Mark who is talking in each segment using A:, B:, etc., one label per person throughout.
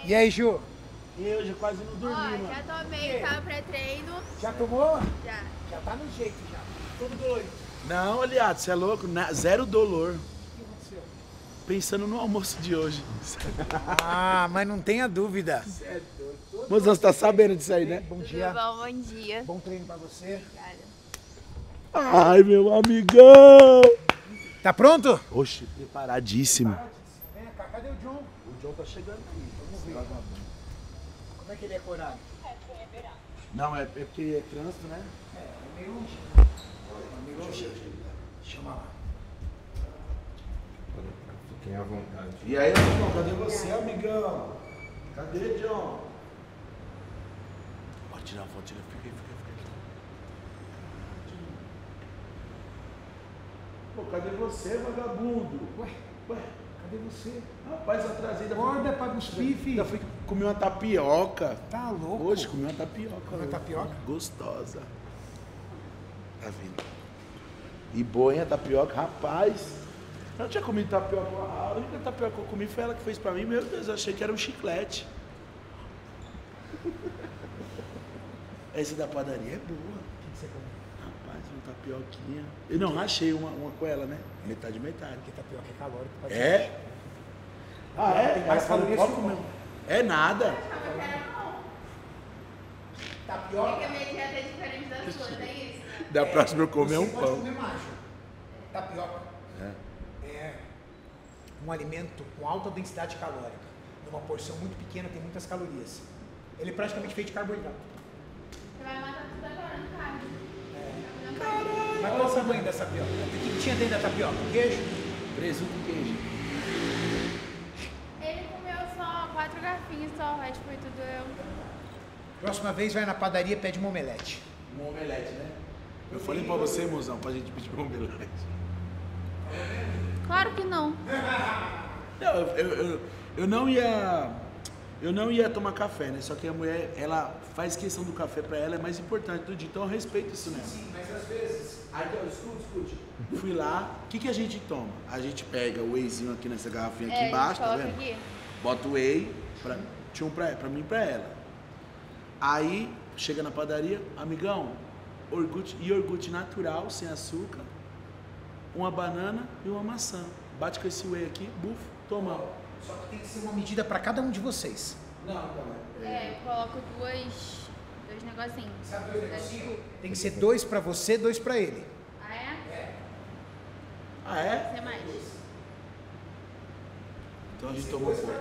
A: E aí, Ju?
B: E hoje quase não dormi, mano.
C: Já tomei, tá pré-treino.
A: Já tomou?
C: Já.
A: Já tá no jeito, já. Todo dolorido.
B: Não, aliado, você é louco? Zero dolor.
A: O que aconteceu?
B: Pensando no almoço de hoje.
A: Ah, mas não tenha dúvida.
B: Mozão, você tá sabendo disso aí, né?
A: Bom
C: Tudo
A: dia.
C: bom? Bom dia.
A: Bom treino pra você.
C: Obrigada.
B: Ai, meu amigão.
A: Tá pronto?
B: Oxe, preparadíssimo.
A: Vem cá, cadê o John?
B: O John tá chegando aí.
A: Vamos ver. Como é que ele é corado?
B: Não, é porque é trânsito, né?
A: É meio longe. Meio longe. Chama lá.
D: Fiquem à vontade.
B: E aí, John, cadê você, amigão? Cadê, John? Pode tirar uma foto, tira. Fica aqui. Pô, cadê você, vagabundo?
A: Ué, cadê você?
B: Rapaz, atrasei da
A: Acorda pra cuspir, filho.
B: Ainda fui comer uma tapioca.
A: Tá louco?
B: Hoje comi uma tapioca.
A: Comeu tapioca?
B: Gostosa. Tá vendo? E boa, hein, a tapioca, rapaz. Eu não tinha comido tapioca. A única tapioca que eu comi foi ela que fez pra mim. Meu Deus, eu achei que era um chiclete. Essa da padaria é boa.
A: O que você comeu?
B: Rapaz, uma tapioquinha. Eu não rachei uma com ela, né? Metade.
A: Porque tapioca é calórico. Pode
B: É? Ah, é?
A: Tem mais
B: Aí fala,
A: calorias
B: qual
A: que o
B: comeu?
A: pão.
B: É nada.
A: Tapioca.
C: Porque a minha dieta é diferente da sua, não é isso?
B: Da próxima eu comer um
A: Você pode
B: pão.
A: comer macho. Tapioca é um alimento com alta densidade calórica. Numa porção muito pequena tem muitas calorias. Ele é praticamente feito de carboidrato.
C: Você vai matar tudo agora no carro.
A: Mas qual é o tamanho dessa tapioca? O que tinha dentro da tapioca? Queijo?
B: Presunto e queijo.
C: Ele comeu só 4 garfinhos só, o resto foi tudo eu.
A: Próxima vez vai na padaria e pede uma omelete.
B: Um omelete, né? Eu falei pra você, mozão, pra gente pedir um omelete.
C: Claro que não.
B: Não, eu não ia. Eu não ia tomar café, né? Só que a mulher, ela faz questão do café pra ela, é mais importante do dia. Então eu respeito isso nela.
A: Sim, mas às vezes.
B: Aí, então, escute. Fui lá, o que a gente toma? A gente pega o wheyzinho aqui nessa garrafinha aqui embaixo, tá
C: coloca
B: vendo?
C: aqui.
B: Bota o whey, tinha um pra mim e pra ela. Aí, chega na padaria, amigão, iogurte natural, sem açúcar, uma banana e uma maçã. Bate com esse whey aqui, bufo, toma.
A: Só que tem que ser uma medida para cada um de vocês.
B: Não, não
C: Eu coloco dois negocinhos.
A: Sabe dois negocinhos? Tem que ser 2 para você, 2 para ele.
C: Ah, é?
B: Ah, é?
C: Você mais?
B: Então a gente tomou pouco.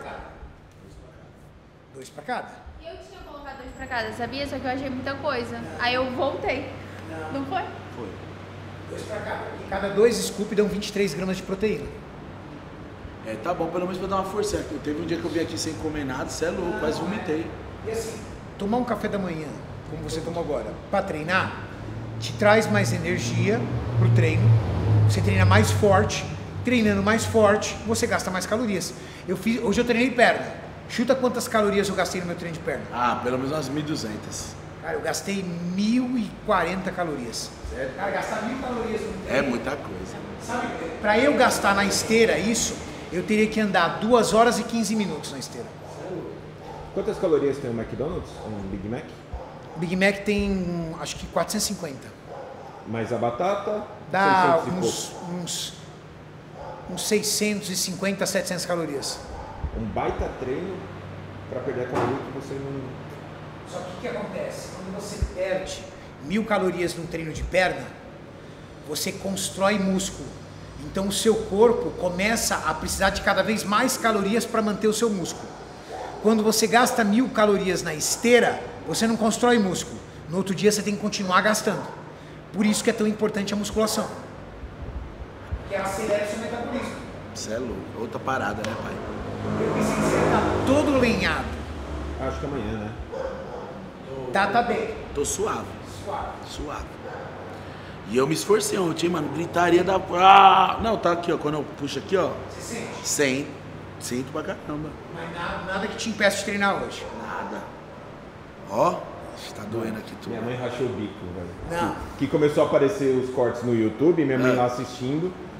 A: 2 para cada.
C: E eu tinha colocado 2 pra cada, sabia? Só que eu achei muita coisa. Aí eu voltei. Não foi?
B: Foi.
A: 2 para cada. E cada 2 scoop dão 23 gramas de proteína.
B: É, tá bom, pelo menos pra dar uma força. Teve um dia que eu vim aqui sem comer nada, você é louco, quase vomitei.
A: E assim, tomar um café da manhã, como você tomou agora, para treinar, te traz mais energia pro treino. Você treina mais forte. Treinando mais forte, você gasta mais calorias. Hoje eu treinei perna. Chuta quantas calorias eu gastei no meu treino de perna.
B: Ah, pelo menos umas 1.200.
A: Cara, eu gastei 1.040 calorias.
B: Sério?
A: Cara, gastar 1.000 calorias no treino.
B: É muita coisa.
A: Sabe, pra eu gastar na esteira isso, eu teria que andar 2 horas e 15 minutos na esteira.
D: Quantas calorias tem o McDonald's? Um Big Mac?
A: O Big Mac tem, acho que 450.
D: Mais a batata?
A: Dá
D: 600 e pouco.
A: uns 650, 700 calorias.
D: Um baita treino para perder a caloria que você não...
A: Só que o que acontece? Quando você perde 1.000 calorias num treino de perna, você constrói músculo. Então o seu corpo começa a precisar de cada vez mais calorias para manter o seu músculo. Quando você gasta 1.000 calorias na esteira, você não constrói músculo. No outro dia você tem que continuar gastando. Por isso que é tão importante a musculação. Que ela acelera o seu metabolismo.
B: Você é louco. Outra parada, né, pai?
A: Eu pensei que você tá todo lenhado.
D: Acho que amanhã, né?
A: Tá bem.
B: Tô suave.
A: Suave.
B: Suave. E eu me esforcei ontem, mano. Gritaria da. Ah! Não, tá aqui, ó. Quando eu puxo aqui, ó.
A: Você sente?
B: Sinto pra caramba.
A: Mas nada que te impeça de treinar hoje.
B: Nada. Ó, tá doendo aqui tudo.
D: Minha mãe rachou o bico, velho.
A: Não.
D: Que começou a aparecer os cortes no YouTube, minha mãe lá assistindo.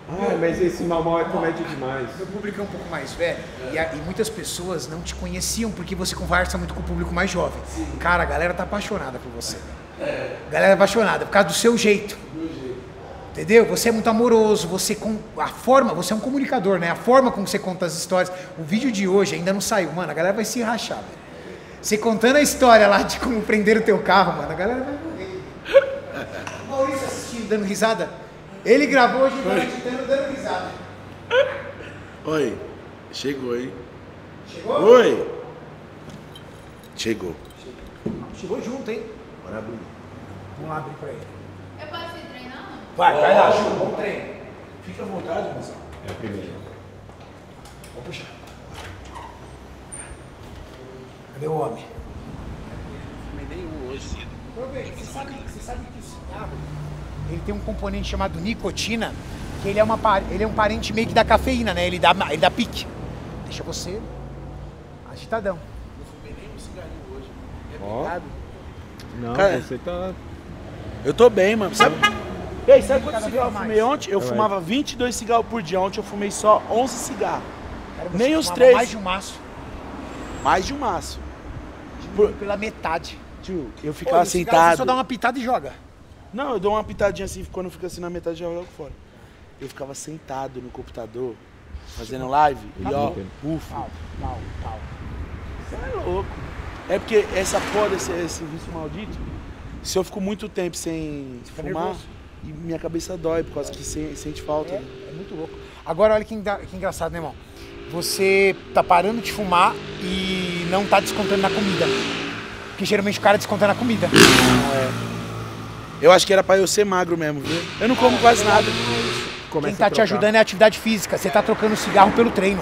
D: Ah, mas esse mal é comédia demais.
A: Meu público é um pouco mais velho e muitas pessoas não te conheciam porque você conversa muito com o público mais jovem. Cara, a galera tá apaixonada por você. A galera é apaixonada por causa do seu jeito. Entendeu? Você é muito amoroso, você é um comunicador, né? A forma como você conta as histórias. O vídeo de hoje ainda não saiu, mano, a galera vai se rachar, velho. Você contando a história lá de como prender o teu carro, mano, a galera vai morrer. O Maurício assistindo, dando risada. Ele gravou hoje, tá editando, dando risada.
B: Oi, chegou, hein?
A: Chegou?
B: Oi! Chegou.
A: Chegou junto, hein?
D: Bora abrir.
A: Vamos lá abrir pra ele.
C: Eu posso ir treinando?
A: Vai lá, Ju, bom treino.
B: Fica à vontade, moção.
D: É a primeira.
A: Vou puxar. Cadê o homem?
B: Não nenhum hoje.
A: Você sabe que o cigarro, ele tem um componente chamado nicotina, que ele é um parente meio que da cafeína, né? Ele dá pique. Deixa você agitadão.
B: Não fumei nenhum cigarrinho hoje. É
D: Ó.
B: pecado.
D: Não,
B: Cara,
D: você tá...
B: Eu tô bem, mano. Sabe? E aí, sabe quantos
A: Cada
B: cigarros eu
A: vez
B: fumei
A: mais.
B: ontem? Eu
D: Vai.
B: fumava 22 cigarros por dia. Ontem eu fumei só 11 cigarros.
A: Cara, você
B: Nem os
A: fumava
B: 3.
A: Mais de um maço.
B: Mais de um maço.
A: Diminuiu pela metade.
B: Tio, eu
A: Pô,
B: ficava
A: e o cigarro
B: sentado.
A: Você só dá uma pitada e joga.
B: Não, eu dou uma pitadinha assim, quando fica assim na metade, já jogo fora. Eu ficava sentado no computador, fazendo live, e ó, ufa.
A: Pau.
B: Você é louco. É porque essa porra, esse vício maldito, se eu fico muito tempo sem
A: Fica
B: fumar,
A: nervoso.
B: e minha cabeça dói, por causa que sente falta. né?
A: É muito louco. Agora, olha que engraçado, né, irmão? Você tá parando de fumar e não tá descontando na comida. Porque geralmente o cara desconta na comida.
B: Não é. Eu acho que era pra eu ser magro mesmo, viu? Eu não como quase nada.
A: Quem tá te ajudando é a atividade física. Você tá trocando cigarro pelo treino.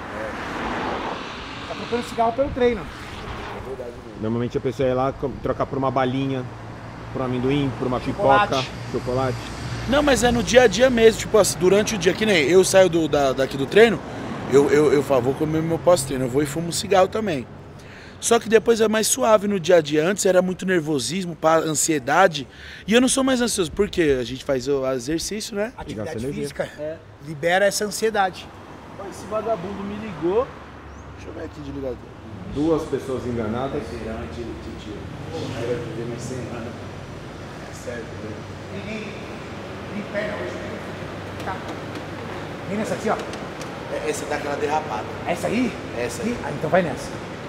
A: Tá trocando cigarro pelo treino.
D: Normalmente a pessoa ia lá trocar por uma balinha, por um amendoim, por uma
A: Chocolate.
D: pipoca, chocolate.
B: Não, mas é no dia a dia mesmo, tipo assim, durante o dia, que nem eu saio daqui do treino, eu falo, vou comer meu pós-treino, eu vou e fumo um cigarro também. Só que depois é mais suave no dia a dia. Antes era muito nervosismo, ansiedade. E eu não sou mais ansioso, porque a gente faz o exercício, né?
A: Atividade
D: Gasta energia.
A: física
B: É.
A: libera essa ansiedade.
B: Pô, esse vagabundo me ligou. Deixa eu ver aqui de ligador.
D: 2 pessoas enganadas.
B: Refrigerante, tio. Aí vai viver mais 100 anos. É sério, velho.
A: Nem perna hoje. Tá. Vem nessa aqui, ó.
B: Essa é daquela derrapada.
A: Essa aí?
B: Essa aí.
A: Ah, então vai nessa.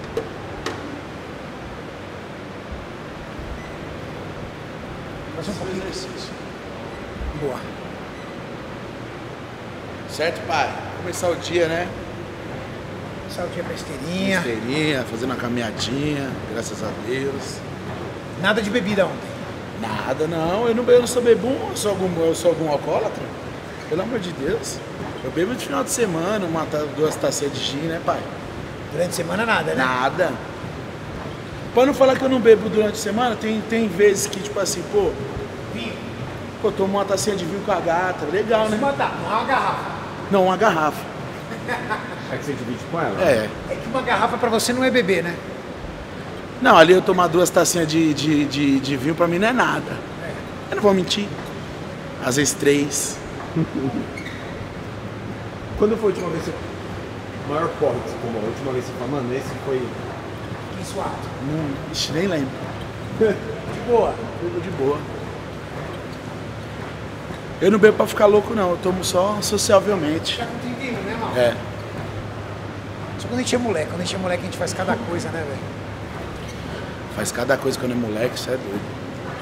A: Faz um pouquinho.
B: Exercício.
A: Boa.
B: Certo, pai? Começar o dia, né?
A: Saiu dia pra esteirinha.
B: Esteirinha, fazendo uma caminhadinha, graças a Deus.
A: Nada de bebida ontem.
B: Nada, não. Eu não sou bebum, eu sou algum alcoólatra. Pelo amor de Deus. Eu bebo de final de semana, 2 taças de gin, né, pai?
A: Durante a semana nada, né?
B: Nada. Pra não falar que eu não bebo durante a semana, tem vezes que, tipo assim, pô,
A: Vinho.
B: eu tomo uma tacinha de vinho com a gata, legal, né?
A: Uma tá, não é uma garrafa.
B: Não, uma garrafa.
D: É que você divide com ela?
B: É.
A: É que uma garrafa pra você não é beber, né?
B: Não, ali eu tomar 2 tacinhas de vinho pra mim não é nada. Eu não vou mentir. Às vezes 3.
D: Quando foi a última vez que o maior porre que você tomou? A última vez que você falou, mano, esse foi...
A: Que suado.
B: Ixi, nem lembro.
A: De boa.
B: Bebo de boa. Eu não bebo pra ficar louco, não. Eu tomo só sociavelmente.
A: Já com 31, né, mano?
B: É.
A: Só quando a gente é moleque. Quando a gente é moleque, a gente faz cada coisa, né, velho?
B: Faz cada coisa quando é moleque, isso é doido.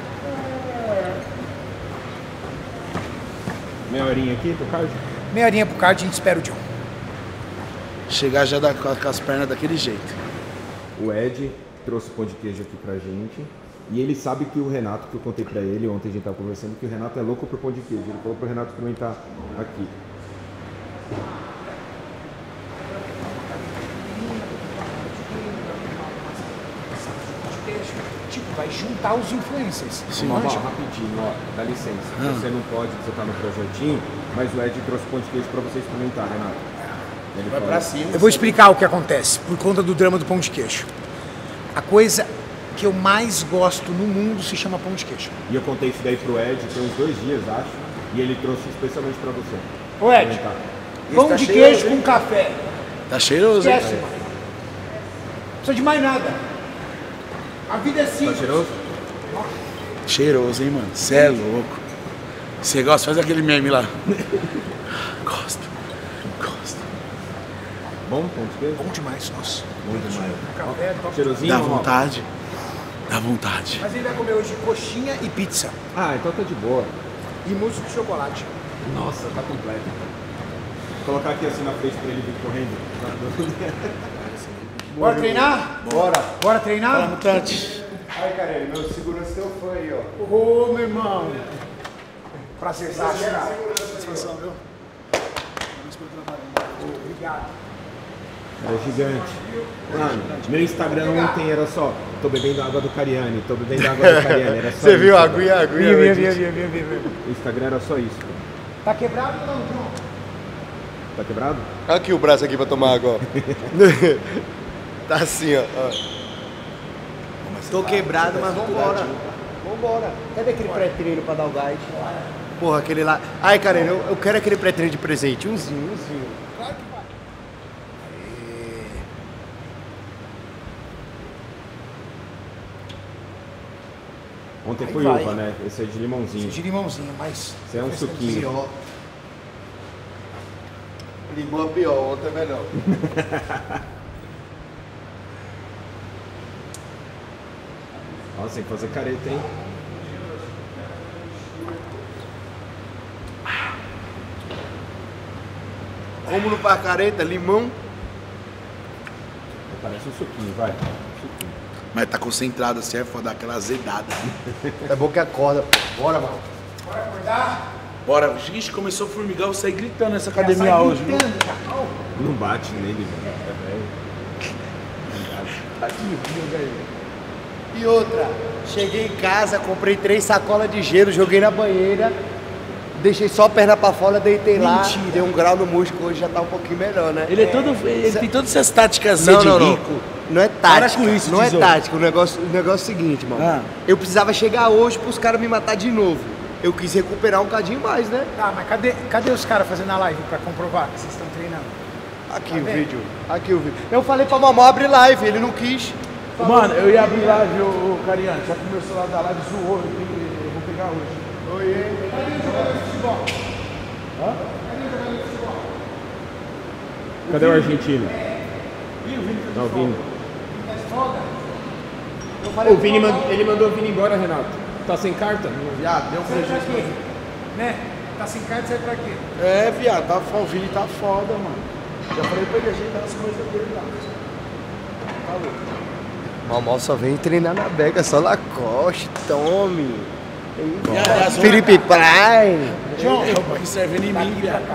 D: Meia horinha aqui do cardio?
A: Meia horinha pro card, a gente espera o John.
B: Chegar já com as pernas daquele jeito.
D: O Ed trouxe pão de queijo aqui pra gente. E ele sabe que o Renato, que eu contei pra ele, ontem a gente tava conversando, que o Renato é louco por pão de queijo. Ele falou pro Renato experimentar aqui.
A: Tipo, vai juntar os influencers.
B: Sim.
D: Ó,
A: Manja.
D: rapidinho, ó, dá licença. Você não pode, você tá no projetinho, mas o Ed trouxe pão de queijo pra você experimentar, Renato. Ele
B: Vai
D: falou,
B: pra cima.
A: Eu vou explicar o que acontece por conta do drama do pão de queijo. A coisa que eu mais gosto no mundo se chama pão de queijo.
D: E eu contei isso daí pro Ed tem uns 2 dias, acho. E ele trouxe especialmente pra você.
A: Ô Ed,
D: Experimentar.
A: pão
B: tá
A: de
B: cheiroso,
A: queijo
B: hein?
A: com café.
B: Tá cheiroso, hein?
A: Esquece, mano. Não precisa de mais nada. A vida é
D: Tá
A: simples.
D: cheiroso?
B: Cheiroso, hein, mano? Você é louco. Você gosta? Faz aquele meme lá. Gosto.
D: Bom, pão de queijo?
A: Bom demais, nossa.
D: Bom demais.
A: Café, top.
D: Cheirosinho?
B: Dá
D: normal?
B: vontade. Dá vontade.
A: Mas ele vai comer hoje coxinha e pizza.
D: Ah, então tá de boa.
A: E mousse de chocolate.
D: Nossa, tá completo. Vou colocar aqui assim na frente pra ele vir correndo.
A: Bora treinar? Bora. Bora treinar?
B: Fala, mutante.
E: Aí, cara, meu segurança teu fã aí, ó.
A: Ô, meu irmão. Prazerzaço, cara.
B: Satisfação, viu?
A: Obrigado.
D: Era gigante. Mano, meu Instagram ontem era só, tô bebendo água do Cariani, tô bebendo água do Cariani, era só
E: Você
D: isso.
E: viu a
D: velho.
E: aguinha?
A: Vi.
D: O Instagram era só isso.
A: Tá quebrado ou não, João?
D: Tá quebrado?
E: Olha aqui o braço aqui pra tomar água, ó. Tá assim, ó. Tô quebrado, mas vambora. Vambora. Cadê aquele pré-treino pra dar o gás? Porra, aquele lá. Ai, cara, eu quero aquele pré-treino de presente. Umzinho.
A: Claro que vai.
D: Ontem
A: Aí
D: foi
A: vai.
D: uva, né? Esse é de limãozinho.
A: De limãozinho, mas...
D: Esse é um suquinho.
E: Pior. Limão é pior, outro é melhor.
D: Nossa, tem que fazer careta, hein?
E: Como no Parcareta, limão.
D: Parece um suquinho, vai. Suquinho.
B: Mas tá concentrado assim, é foda, aquela azedada.
E: É bom que acorda, pô. Bora, mano.
A: Bora acordar?
B: Bora, ixi, começou a formigar, eu saí gritando nessa
A: Já
B: academia
A: sai
B: hoje, viu?
A: gritando, já.
D: Não bate nele, velho. É velho.
E: E outra, cheguei em casa, comprei 3 sacolas de gelo, joguei na banheira, deixei só a perna pra fora, deitei lá, dei um grau no músculo, hoje já tá um pouquinho melhor, né?
B: Ele é todo. Ele tem todas essas táticas
E: Não,
B: de
E: não, não.
B: rico.
E: Não é tática.
B: com isso,
E: não é
B: tesouro.
E: tática. O negócio é o seguinte, mano.
B: Ah.
E: Eu precisava chegar hoje pros caras me matar de novo. Eu quis recuperar um cadinho mais, né?
A: Tá, mas cadê os caras fazendo a live pra comprovar que vocês estão treinando?
E: Aqui
A: Tá
E: o
A: vendo?
E: vídeo. Aqui o vídeo. Eu falei pra mamãe abrir live, ele não quis.
B: Mano, eu ia abrir live, o Cariano, só que o meu celular da live zoou, eu vou pegar hoje.
E: Oiê.
D: Cadê o argentino? Não, o Vini. O Vini ele mandou o Vini embora, Renato. Tá sem carta?
B: Viado, deu um
A: Sai pra
B: prejuízo.
A: quê? Né? Tá sem carta, sai pra quê?
B: É, viado, tá, o Vini tá foda, mano. Já falei pra ele ajeitar as coisas dele lá. Tá louco.
E: Mamãe só vem treinar na Bega, só Lacoste, tome.
B: Viado, as
E: Felipe Prime.
A: John,
B: que serve em
A: daqui
B: mim,
A: pra
B: viado.
A: cá.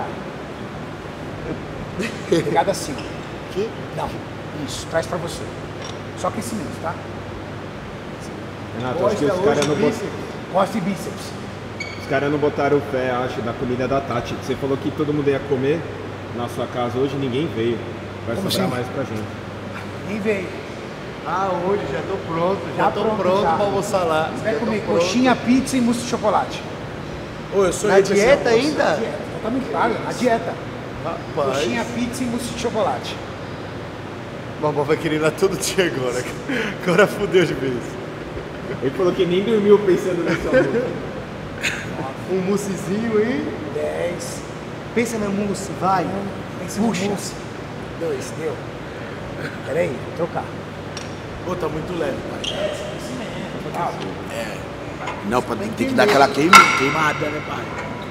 A: Pegada assim.
E: Que?
A: Não, isso, traz pra você. Só aquecimento, tá?
D: Renato, acho que os caras não,
A: Costa e bíceps.
D: não botaram fé, acho, na comida da Tati. Você falou que todo mundo ia comer na sua casa hoje, ninguém veio. Vai
A: Como
D: sobrar
A: assim?
D: mais pra gente.
A: Nem veio.
E: Ah, hoje já tô pronto,
A: Tá pronto já.
E: pra almoçar lá.
A: Você vai
E: Já tô
A: comer
E: pronto.
A: coxinha, pizza e mousse de chocolate.
B: Ô, eu sou
E: Na
B: eu pra esse
E: dieta
B: almoço.
E: ainda?
A: Dieta, já tá muito paga. A dieta.
E: Rapaz,
A: Coxinha, pizza e mousse de chocolate.
E: mamãe vai querer ir lá todo dia agora. Agora fudeu de vez.
D: Ele falou que nem dormiu pensando nesse almoço.
E: Um moussezinho aí.
A: 10.
E: Pensa na mousse, vai.
A: Pensa no
E: Puxa.
A: mousse. 2, deu. Peraí, vou trocar.
B: Pô, tá muito leve, pai.
A: Tá.
B: Não, tem que dar aquela queimada, né, pai?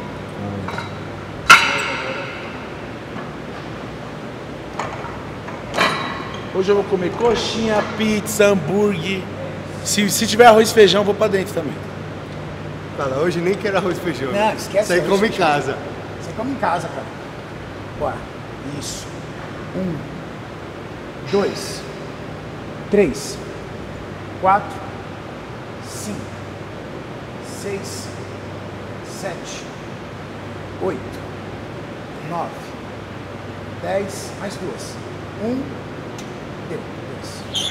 B: Hoje eu vou comer coxinha, pizza, hambúrguer. Se tiver arroz e feijão, eu vou pra dentro também.
E: Fala, hoje nem quero arroz e feijão.
A: Não, esquece
E: Isso aí
A: arroz e
E: come em
A: feijão.
E: casa.
A: Você come em casa, cara. Bora. Isso. 1, 2, 3, 4, 5, 6, 7, 8, 9, 10, mais 2. deu. 2.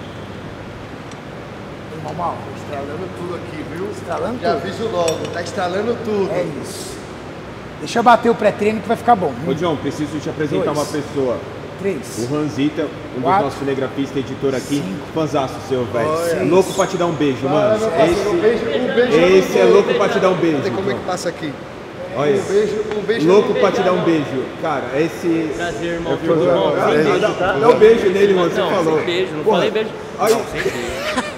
A: Normal.
E: Estralando tudo aqui, viu?
A: Estralando
E: Já
A: tudo.
E: aviso logo, tá estralando tudo.
A: É isso. Deixa eu bater o pré-treino que vai ficar bom.
D: Ô, John, preciso te apresentar uma pessoa.
A: 3.
D: O Ranzita, um dos
A: 4,
D: nossos cinegrafistas e editor aqui.
A: 5,
D: Fanzaço seu, velho.
A: 6.
D: Louco pra te dar um beijo, mano.
E: Um beijo.
D: Esse é louco pra te dar um beijo.
E: Cadê como é
D: John.
E: que passa aqui?
D: Olha,
E: Um beijo.
D: louco pra te dar um beijo. Cara, esse...
F: Prazer, irmão.
D: É
F: Tudo bom?
D: Dá
F: Sem beijo, tá?
D: um beijo nele, mano, você
F: Não,
D: falou.
F: sem beijo, não
D: Porra.
F: falei beijo.
D: Aí.
F: Não, sem beijo.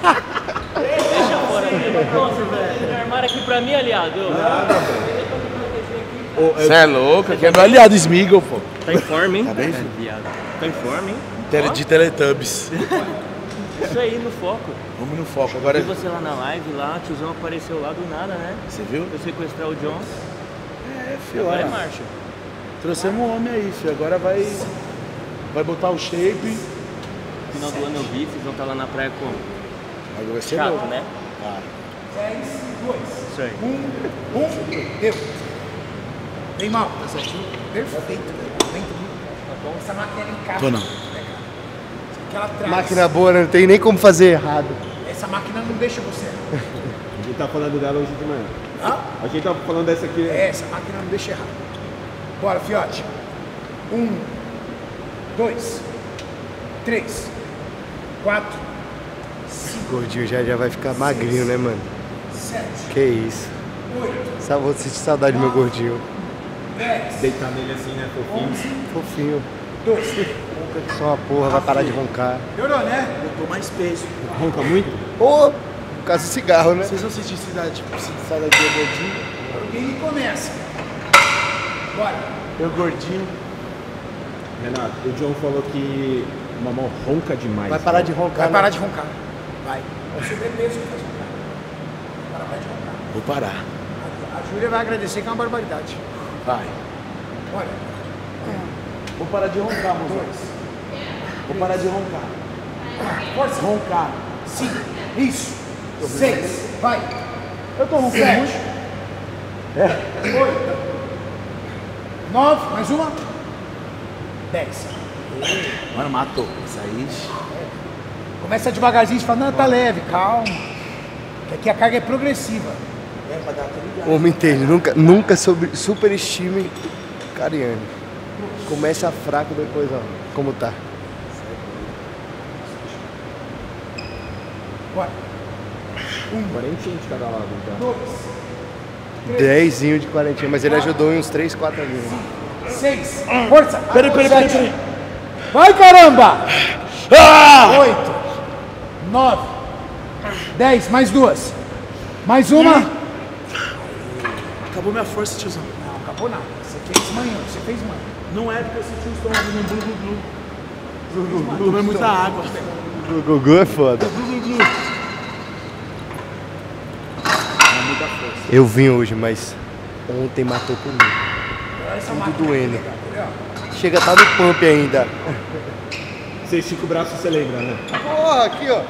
F: Deixa fora aqui. Nossa, velho. Armaram aqui pra mim, aliado.
D: Nada, velho.
B: Você é louco, aqui é meu aliado Smigol, pô.
F: Tá em forma, hein?
B: Tá bem, filho?
F: Viado. Tá em forma, hein?
B: De Teletubbies.
F: Isso aí, no foco.
B: Vamos no foco. Agora,
F: E você lá na live, lá, o tiozão apareceu lá do nada, né?
B: você viu?
F: Eu sequestrar o John.
B: É, filho,
F: Agora é
B: olha.
F: marcha.
B: Trouxemos um homem aí, filho. Agora vai botar o shape.
F: Final do ano eu vi, vocês vão estar lá na praia como?
B: Agora vai ser
F: Chato,
B: louco.
F: né?
A: 10, 2.
F: Isso aí.
A: 1. Deu. Bem mal. Tá certinho? Perfeito. Bem tudo. Tá bom? Essa máquina era em casa.
B: Tô não.
A: Que ela traz.
E: Máquina boa, né? Não tem nem como fazer errado.
A: Essa máquina não deixa você.
D: A gente tá falando dela hoje de manhã.
A: Hã?
D: A gente tá falando dessa aqui.
A: Essa máquina não deixa errado. Bora, fiote. 1, 2, 3, 4,
E: O gordinho já vai ficar magrinho, né, mano?
A: 7,
E: Que isso.
A: 8,
E: Só vou sentir saudade do meu gordinho.
A: 10,
D: Deitar nele assim, né, fofinho.
A: 11,
E: Fofinho.
A: 12.
E: Ronca que só uma porra, vai parar de roncar.
A: Melhorou, né?
B: Eu tô mais peso.
D: Ronca muito?
E: Ô, por causa do cigarro, né?
B: Vocês vão assistir Cidade Gordinho?
A: Alguém começa. Bora.
B: Eu gordinho.
D: Renato, o John falou que o mamão ronca demais.
E: Vai parar de roncar.
A: Vai
E: né?
A: parar de roncar. Vai. É o sobrepeso que faz roncar. Para de roncar.
B: Vou parar.
A: A Júlia vai agradecer que é uma barbaridade.
B: Vai.
A: Olha.
B: Vou parar de roncar, moço. Vou parar de roncar.
A: Força.
B: Roncar.
A: 5. Isso. 6. Vai.
B: Eu tô roncando
A: 7.
B: muito.
A: 8. 9. Mais uma. 10.
B: Mano, matou. Isso aí.
A: Começa devagarzinho e fala, não, tá leve, calma. Que aqui a carga é progressiva.
E: Homem entende, nunca superestime Cariani. Começa fraco, depois, ó, como tá.
A: Bora.
D: 40 de cada lado, então.
A: 2.
E: 10zinho de 40, mas ele ajudou em uns 3, 4 ali.
A: 6. Força.
B: Peraí.
A: 7. Vai, caramba! 8. 9. 10. Mais 2. Mais uma.
B: Acabou minha força, tiozão.
A: Não, acabou nada. Você fez manhã. Você fez manhã.
B: Não é porque eu senti um estômago no glu-glu-glu. Tomei muita água.
E: O Gugu é foda. Eu vim hoje, mas ontem matou comigo.
A: Essa
E: Tudo
A: máquina
E: doendo.
A: aqui, ó.
E: Chega, tá no pump ainda.
D: Você estica o braço, você lembra, né?
E: Porra, aqui, ó.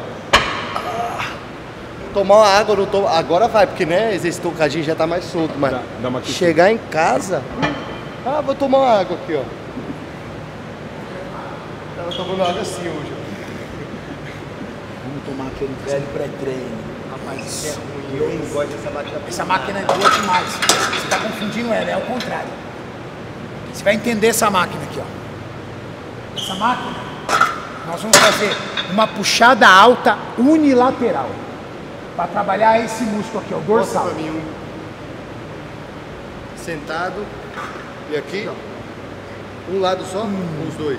E: Tomar uma água, não tomo. Agora vai, porque né, exercitou um cadinho, já tá mais solto, mas
D: Dá uma aquecida.
E: chegar em casa. Vou tomar uma água aqui, ó. Tava tomando água assim hoje.
B: Vamos tomar aquele velho pré-treino.
E: Rapaz, isso é ruim. Eu não gosto dessa máquina.
A: Essa máquina é boa demais. Você tá confundindo ela, é o contrário. Você vai entender essa máquina aqui, ó. Essa máquina, nós vamos fazer uma puxada alta unilateral. Para trabalhar esse músculo aqui, ó, o dorsal.
E: Pra mim, sentado. E aqui, um lado só, os dois.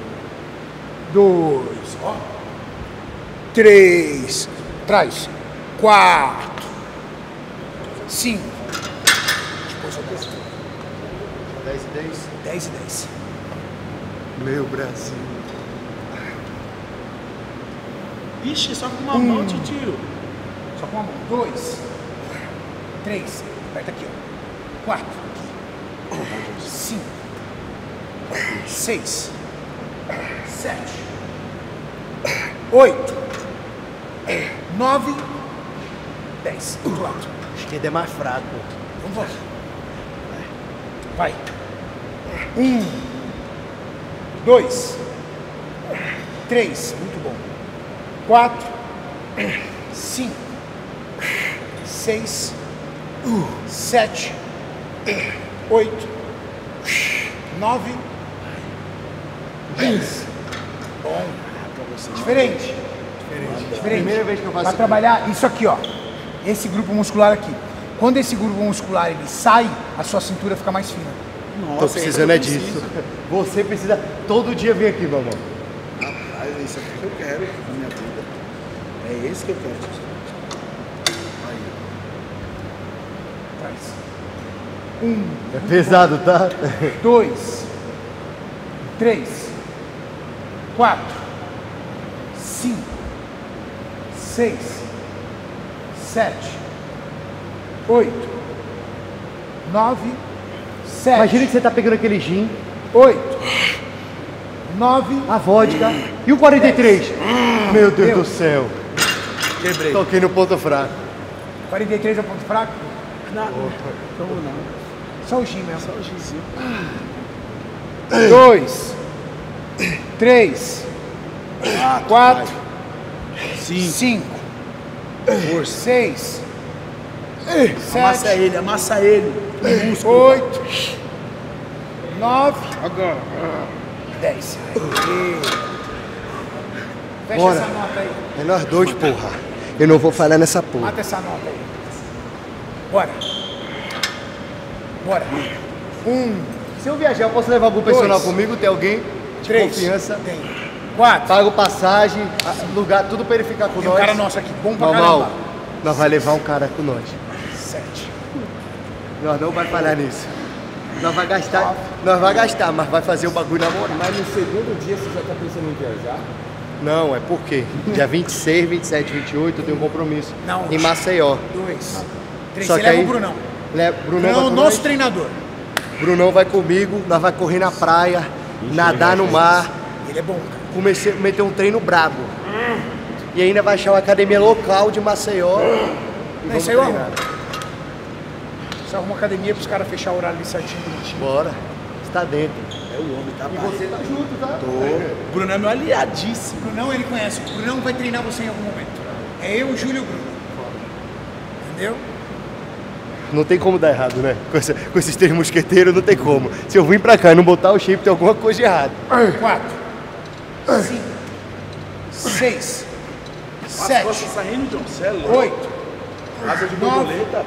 A: 2, ó. 3, traz. 4, 5. Depois eu desço.
E: 10 e 10.
A: 10 e 10.
E: Meu Brasil.
B: Ixi, só com uma mão, tio.
A: Só com uma mão. 2, 3. Aperta aqui, ó. 4. 5. 6. 7. 8. 9. 10. Do outro lado.
E: Esquerda é mais fraco.
A: Vamos lá. Vai. 1, 2, 3. Muito bom. 4, 5, 6, 7, 8, 9, 10. Bom. Diferente.
E: Primeira vez que eu faço
A: Vai
E: isso.
A: trabalhar isso aqui, ó. Esse grupo muscular aqui. Quando esse grupo muscular ele sai, a sua cintura fica mais fina.
E: Tô precisando é disso. Você precisa todo dia vir aqui, meu irmão.
B: Rapaz, é isso aqui que eu quero na minha vida. É esse que eu quero. Aí.
A: Traz. 1,
E: É pesado, tá?
A: 2, 3, 4, 5, 6, 7, 8, 9, 7.
E: Imagina que você tá pegando aquele gin,
A: 8, 9,
E: a vodka e o 43. Meu Deus do céu.
B: Quebrei.
E: Toquei no ponto fraco.
A: 43 é o ponto fraco?
B: Não, como não?
A: Só o gin mesmo.
B: Só o gizinho.
A: 2, 3, 4, 5, 6,
B: Amassa
A: 7,
B: ele, amassa ele.
A: 8, 9, 10. Fecha
E: Bora.
A: essa nota aí.
E: É nós dois, porra. Eu não vou falhar nessa porra.
A: Mata essa nota aí. Bora. Bora. 1,
E: Se eu viajar, eu posso levar algum personal
A: 2,
E: comigo? Tem alguém de
A: 3,
E: confiança?
A: tem. 4.
E: Pago passagem, lugar, tudo pra ele ficar com
A: Tem um
E: nós.
A: cara nosso aqui, bom pra
E: Normal.
A: caramba.
E: Nós vai levar um cara com nós.
A: 7.
E: Nós não vai falhar nisso. Nós vai gastar, mas vai fazer o bagulho na moral.
D: Mas no segundo dia você já tá pensando em viajar?
E: Não, é porque dia 26, 27, 28 eu tenho um compromisso.
A: Não.
E: Em Maceió.
A: 2, 3.
E: Só
A: Você
E: que
A: leva
E: aí-
A: o Brunão.
E: Brunão
A: Brunão
E: vai
A: é o
E: com
A: nosso
E: nós.
A: treinador.
E: Brunão vai comigo, nós vai correr na praia, nadar no mar,
A: Ele é bom, cara.
E: meter um treino brabo. E ainda vai achar uma academia local de Maceió. E vamos
A: Isso aí eu
E: treinar.
A: arrumo. Você arruma uma academia pros caras fechar o horário ali certinho, bonitinho.
E: Bora, está dentro.
B: É o homem, tá?
E: E você tá junto, tá?
B: Tô. Bruno é meu aliadíssimo.
A: O Brunão, ele conhece. O Brunão vai treinar você em algum momento. É eu, o Júlio e o Bruno. Entendeu?
E: Não tem como dar errado, né? Com esses três mosqueteiros não tem como. Se eu vim pra cá e não botar o shape, tem alguma coisa de errado.
A: 4, 5, 6, 7,
B: Nossa, saindo, John. Você é louco.
A: 8,
B: Asa de
A: 9,
B: borboleta.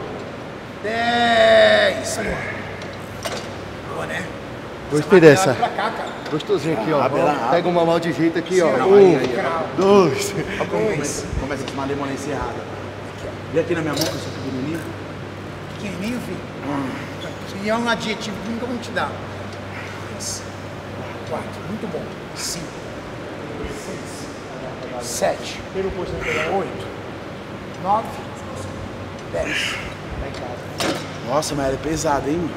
A: 10. Boa, né?
E: Gostei dessa.
A: Pra cá, cara.
E: Gostosinho aqui, ó.
B: Rabela,
E: Ó, pega uma mal de jeito aqui, ó.
A: Não,
E: Um,
A: Grau.
E: dois.
B: Olha como começa a tomar limonense errada. Vê aqui na minha mão que eu sou pequenininho.
A: Pequenininho, filho. E é um adjetivo que nunca vão te dar. 3, 4, muito bom. 5, 6, 7, 8, 9, 10.
B: Nossa, mas ela é pesada, hein, mano?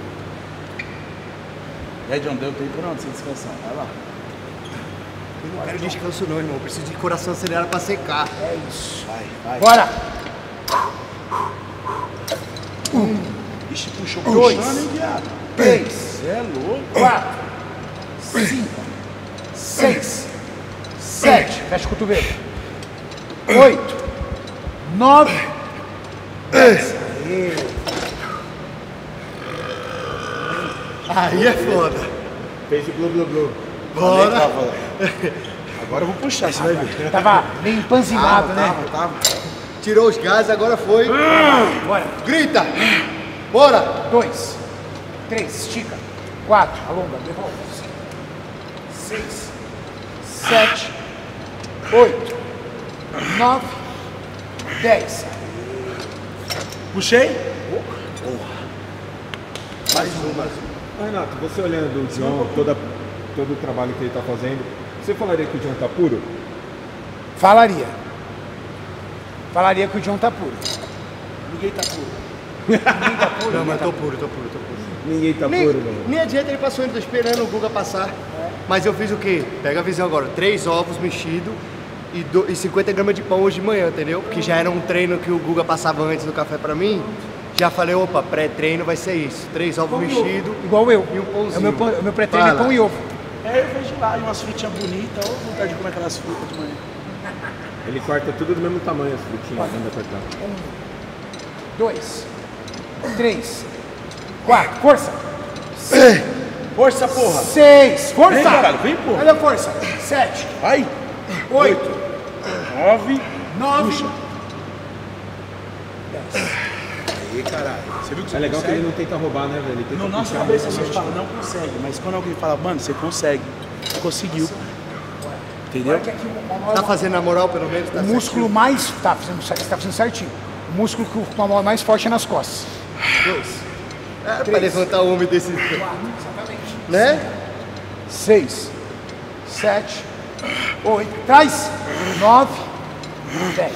B: E aí, John, deu tempo não de você descansar. Vai lá.
E: Eu não quero descanso não, irmão. Eu preciso de coração acelerado pra secar.
A: É isso.
B: Vai.
A: Bora!
B: Ixi, puxou
A: Dois.
B: puxando, hein, viado?
A: 3,
B: Você é louco.
A: 4, 5, 6, 7. Fecha o cotovelo. 8, 9, 10.
E: Aí é foda.
D: Fez o blu blu blu.
E: Bora.
B: Agora eu vou puxar, você vai ver.
A: Tava meio empanzinado, né?
B: Tava.
E: Tirou os gases, agora foi.
A: Bora.
E: Grita. Bora.
A: 2, 3, estica. 4, alonga, devolve. 5, 6, 7, 8, 9, 10.
B: Puxei?
D: Renato, você olhando o John, todo o trabalho que ele tá fazendo, você falaria que o John tá puro?
A: Falaria. Falaria que o John tá puro.
B: Ninguém tá puro.
A: Ninguém tá puro.
E: Não,
A: ninguém
E: mas
A: tá
E: tô puro, tô puro, tô puro.
D: Ninguém tá
E: Nem,
D: puro, mano.
E: nem adianta ele passou, ainda tô esperando o Guga passar. Mas eu fiz o quê? Pega a visão agora. 3 ovos mexidos e 50 gramas de pão hoje de manhã, entendeu? Que já era um treino que o Guga passava antes do café pra mim. Já falei, opa, pré-treino vai ser isso. 3 ovos mexidos.
A: Igual eu.
E: E um pãozinho.
A: É o meu pré-treino é
E: Fala.
A: pão e ovo.
B: É, eu vejo lá, e umas frutinhas bonitas. Ô, vontade de comer aquelas frutas de manhã.
D: Ele corta tudo do mesmo tamanho, as frutinhas, ainda cortar.
A: 1, 2, 3, 4. Força.
B: Força, porra.
A: 6. Força.
B: Vem, caralho, vem, porra.
A: Olha a força. 7.
B: Vai.
A: 8.
B: 9.
A: 9.
B: Puxa. Aí, caralho. Você viu que você
D: É legal que
B: consegue?
D: ele não tenta roubar, né, velho? Ele tenta
B: No nosso
D: puxar
B: cabeça a
D: mais
B: gente fala, não consegue. Mas quando alguém fala, mano, você consegue. Conseguiu. Entendeu?
E: Tá fazendo a moral, pelo menos? Tá
A: O músculo mais... Tá fazendo, você tá fazendo certinho. O músculo que o pulmão é mais forte é nas costas. 2.
E: É, pra levantar o homem desse...
A: 4. Exatamente.
E: Né?
A: 6. 7. 8. Traz. 9. 10.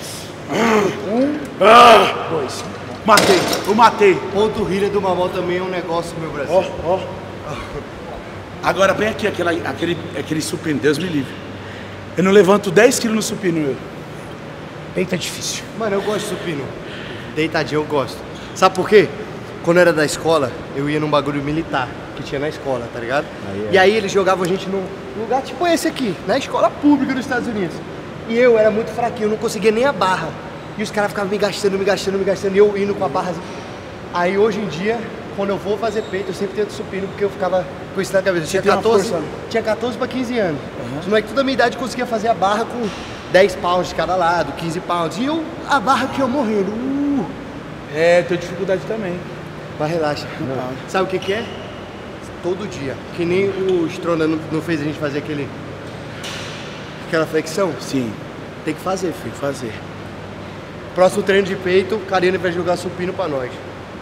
A: 1. 2.
B: Matei, eu matei.
E: Ponto rilha do mamão também é um negócio, meu Brasil.
B: Ó, ó. Agora vem aqui aquele supino, Deus me livre. Eu não levanto 10 quilos no supino, meu.
A: Peito é difícil.
E: Mano, eu gosto de supino. Deitadinho eu gosto. Sabe por quê? Quando eu era da escola, eu ia num bagulho militar que tinha na escola, tá ligado? E aí eles jogavam a gente num lugar tipo esse aqui, na escola pública dos Estados Unidos. E eu era muito fraquinho, eu não conseguia nem a barra. E os caras ficavam me gastando, e eu indo com a barra. Aí hoje em dia, quando eu vou fazer peito, eu sempre tento supino, porque eu ficava com isso na cabeça. Eu tinha 14 para 15 anos. Os moleques toda a minha idade conseguia fazer a barra com 10 pounds de cada lado, 15 pounds. E eu, a barra que eu morrendo.
B: É, tenho dificuldade também.
E: Mas relaxa. Sabe o que que é? Todo dia. Que nem o Stronda não fez a gente fazer aquela flexão?
B: Sim,
E: Tem que fazer, filho.
B: tem que fazer.
E: Próximo treino de peito, o Karine vai jogar supino pra nós.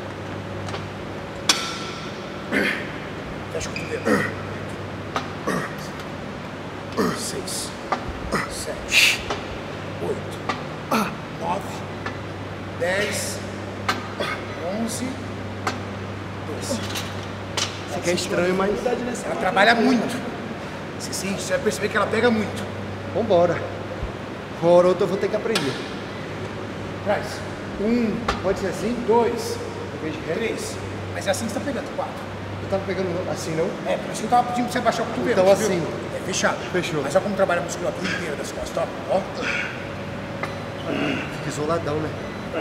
A: Fecha o cotovelo. 6. 7. 8. 9. 10. 11. 12.
E: Isso aqui é estranho, mas...
A: Ela trabalha muito. Você sente, você vai perceber que ela pega muito.
E: Vambora. Uma hora ou outra eu vou ter que aprender.
A: Traz. 1.
E: Pode ser assim?
A: 2. 3. Mas é assim que você tá pegando. 4.
E: Eu tava pegando assim, não?
A: É, por isso que eu tava pedindo pra você abaixar o cotovelo.
E: Então
A: você
E: assim.
A: viu? É fechado.
E: Fechou.
A: Mas olha como trabalha a musculatura inteira das costas, ó. Ó.
E: Fica isoladão, né?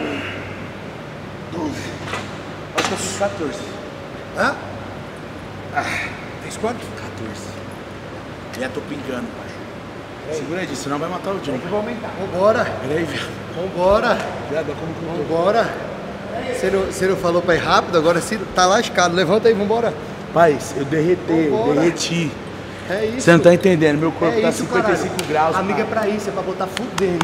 B: 12. Acho que eu fiz 14.
A: Hã? Fez quanto?
B: 14. Já tô pingando, pai. Segura aí, senão vai matar o John.
A: Eu vou aumentar.
E: Vambora.
B: Peraí, viado.
E: Vambora.
B: Viado, como que eu tô?
E: Vambora. Você não falou pra ir rápido, agora sim tá lascado. Levanta aí, vambora.
B: Pai, eu derreti.
E: É isso.
B: Você não tá entendendo, meu corpo
E: É
B: tá
E: isso,
B: 55
E: caralho.
B: graus.
E: Amiga, é
B: pai.
E: pra isso, é pra botar fudendo.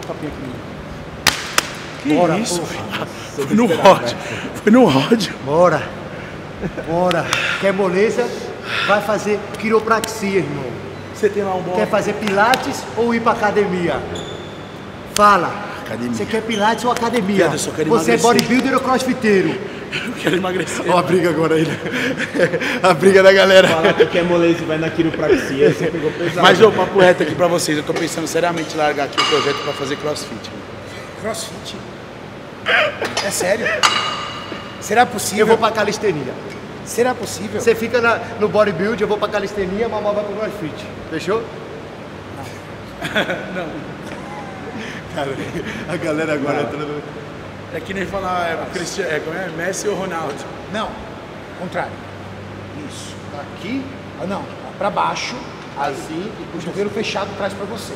B: Que
E: Bora,
B: isso,
E: porra.
B: filho? Foi no ródio. Foi no ródio.
E: Bora. Bora. Quer moleza? Vai fazer quiropraxia, irmão.
B: Você tem lá um bom...
E: Quer fazer pilates ou ir pra academia? Fala.
B: Academia.
E: Você quer pilates ou academia?
B: Viado, eu só quero
E: Você é
B: emagrecer.
E: bodybuilder ou crossfiteiro?
B: Eu quero emagrecer.
E: Ó a briga agora aí. A briga da galera.
D: Falar que quer moleza e vai na quiropraxia, você pegou pesado.
B: Mas, ô, papo reto aqui pra vocês. Eu tô pensando seriamente em largar aqui o projeto pra fazer crossfit.
A: Crossfit? É sério? Será possível?
E: Eu vou pra calistenia.
A: Será possível?
E: Você fica no bodybuild, eu vou pra calistenia, a mamãe vai pro crossfit. Fechou?
B: Não.
E: Cara, a galera agora entrando...
B: É que nem falar como é? Messi ou Ronaldo.
A: Não. Contrário. Isso.
E: Aqui,
A: Não. Pra baixo.
E: assim, e
A: O
E: puxa.
A: cotovelo fechado traz pra você.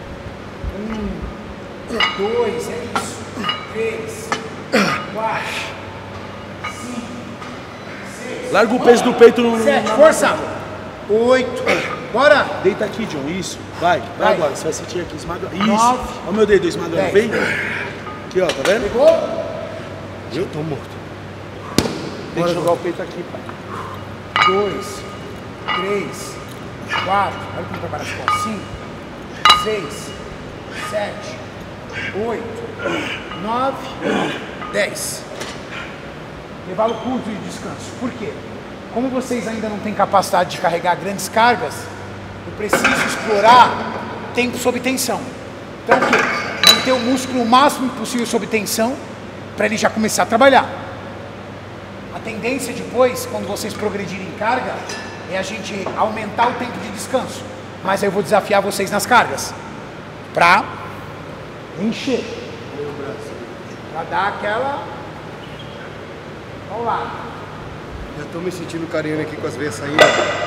A: 1, 2, é isso. 3, 4, 5, 6.
B: Larga o peso do peito no...
A: 7, força. 8. Bora.
B: Deita aqui, John. Isso. Vai
A: Vai.
B: agora. Você vai sentir aqui esmaga. Isso.
A: 9.
B: Olha o meu dedo esmagando.
A: 10.
B: Vem. Aqui, ó. Tá vendo?
A: Pegou?
E: Eu tô morto.
B: Tem que jogar o peito aqui, pai.
A: 2, 3, 4. Olha como trabalha as costas. 5, 6, 7, 8, 9, 10. Intervalo curto de descanso. Por quê? Como vocês ainda não têm capacidade de carregar grandes cargas, eu preciso explorar tempo sob tensão. Então o quê? Manter o músculo o máximo possível sob tensão para ele já começar a trabalhar. A tendência depois, quando vocês progredirem em carga, é a gente aumentar o tempo de descanso. Mas aí eu vou desafiar vocês nas cargas. Pra encher. Pra dar aquela... Vamos lá.
E: Já tô me sentindo carinho aqui com as veias saindo.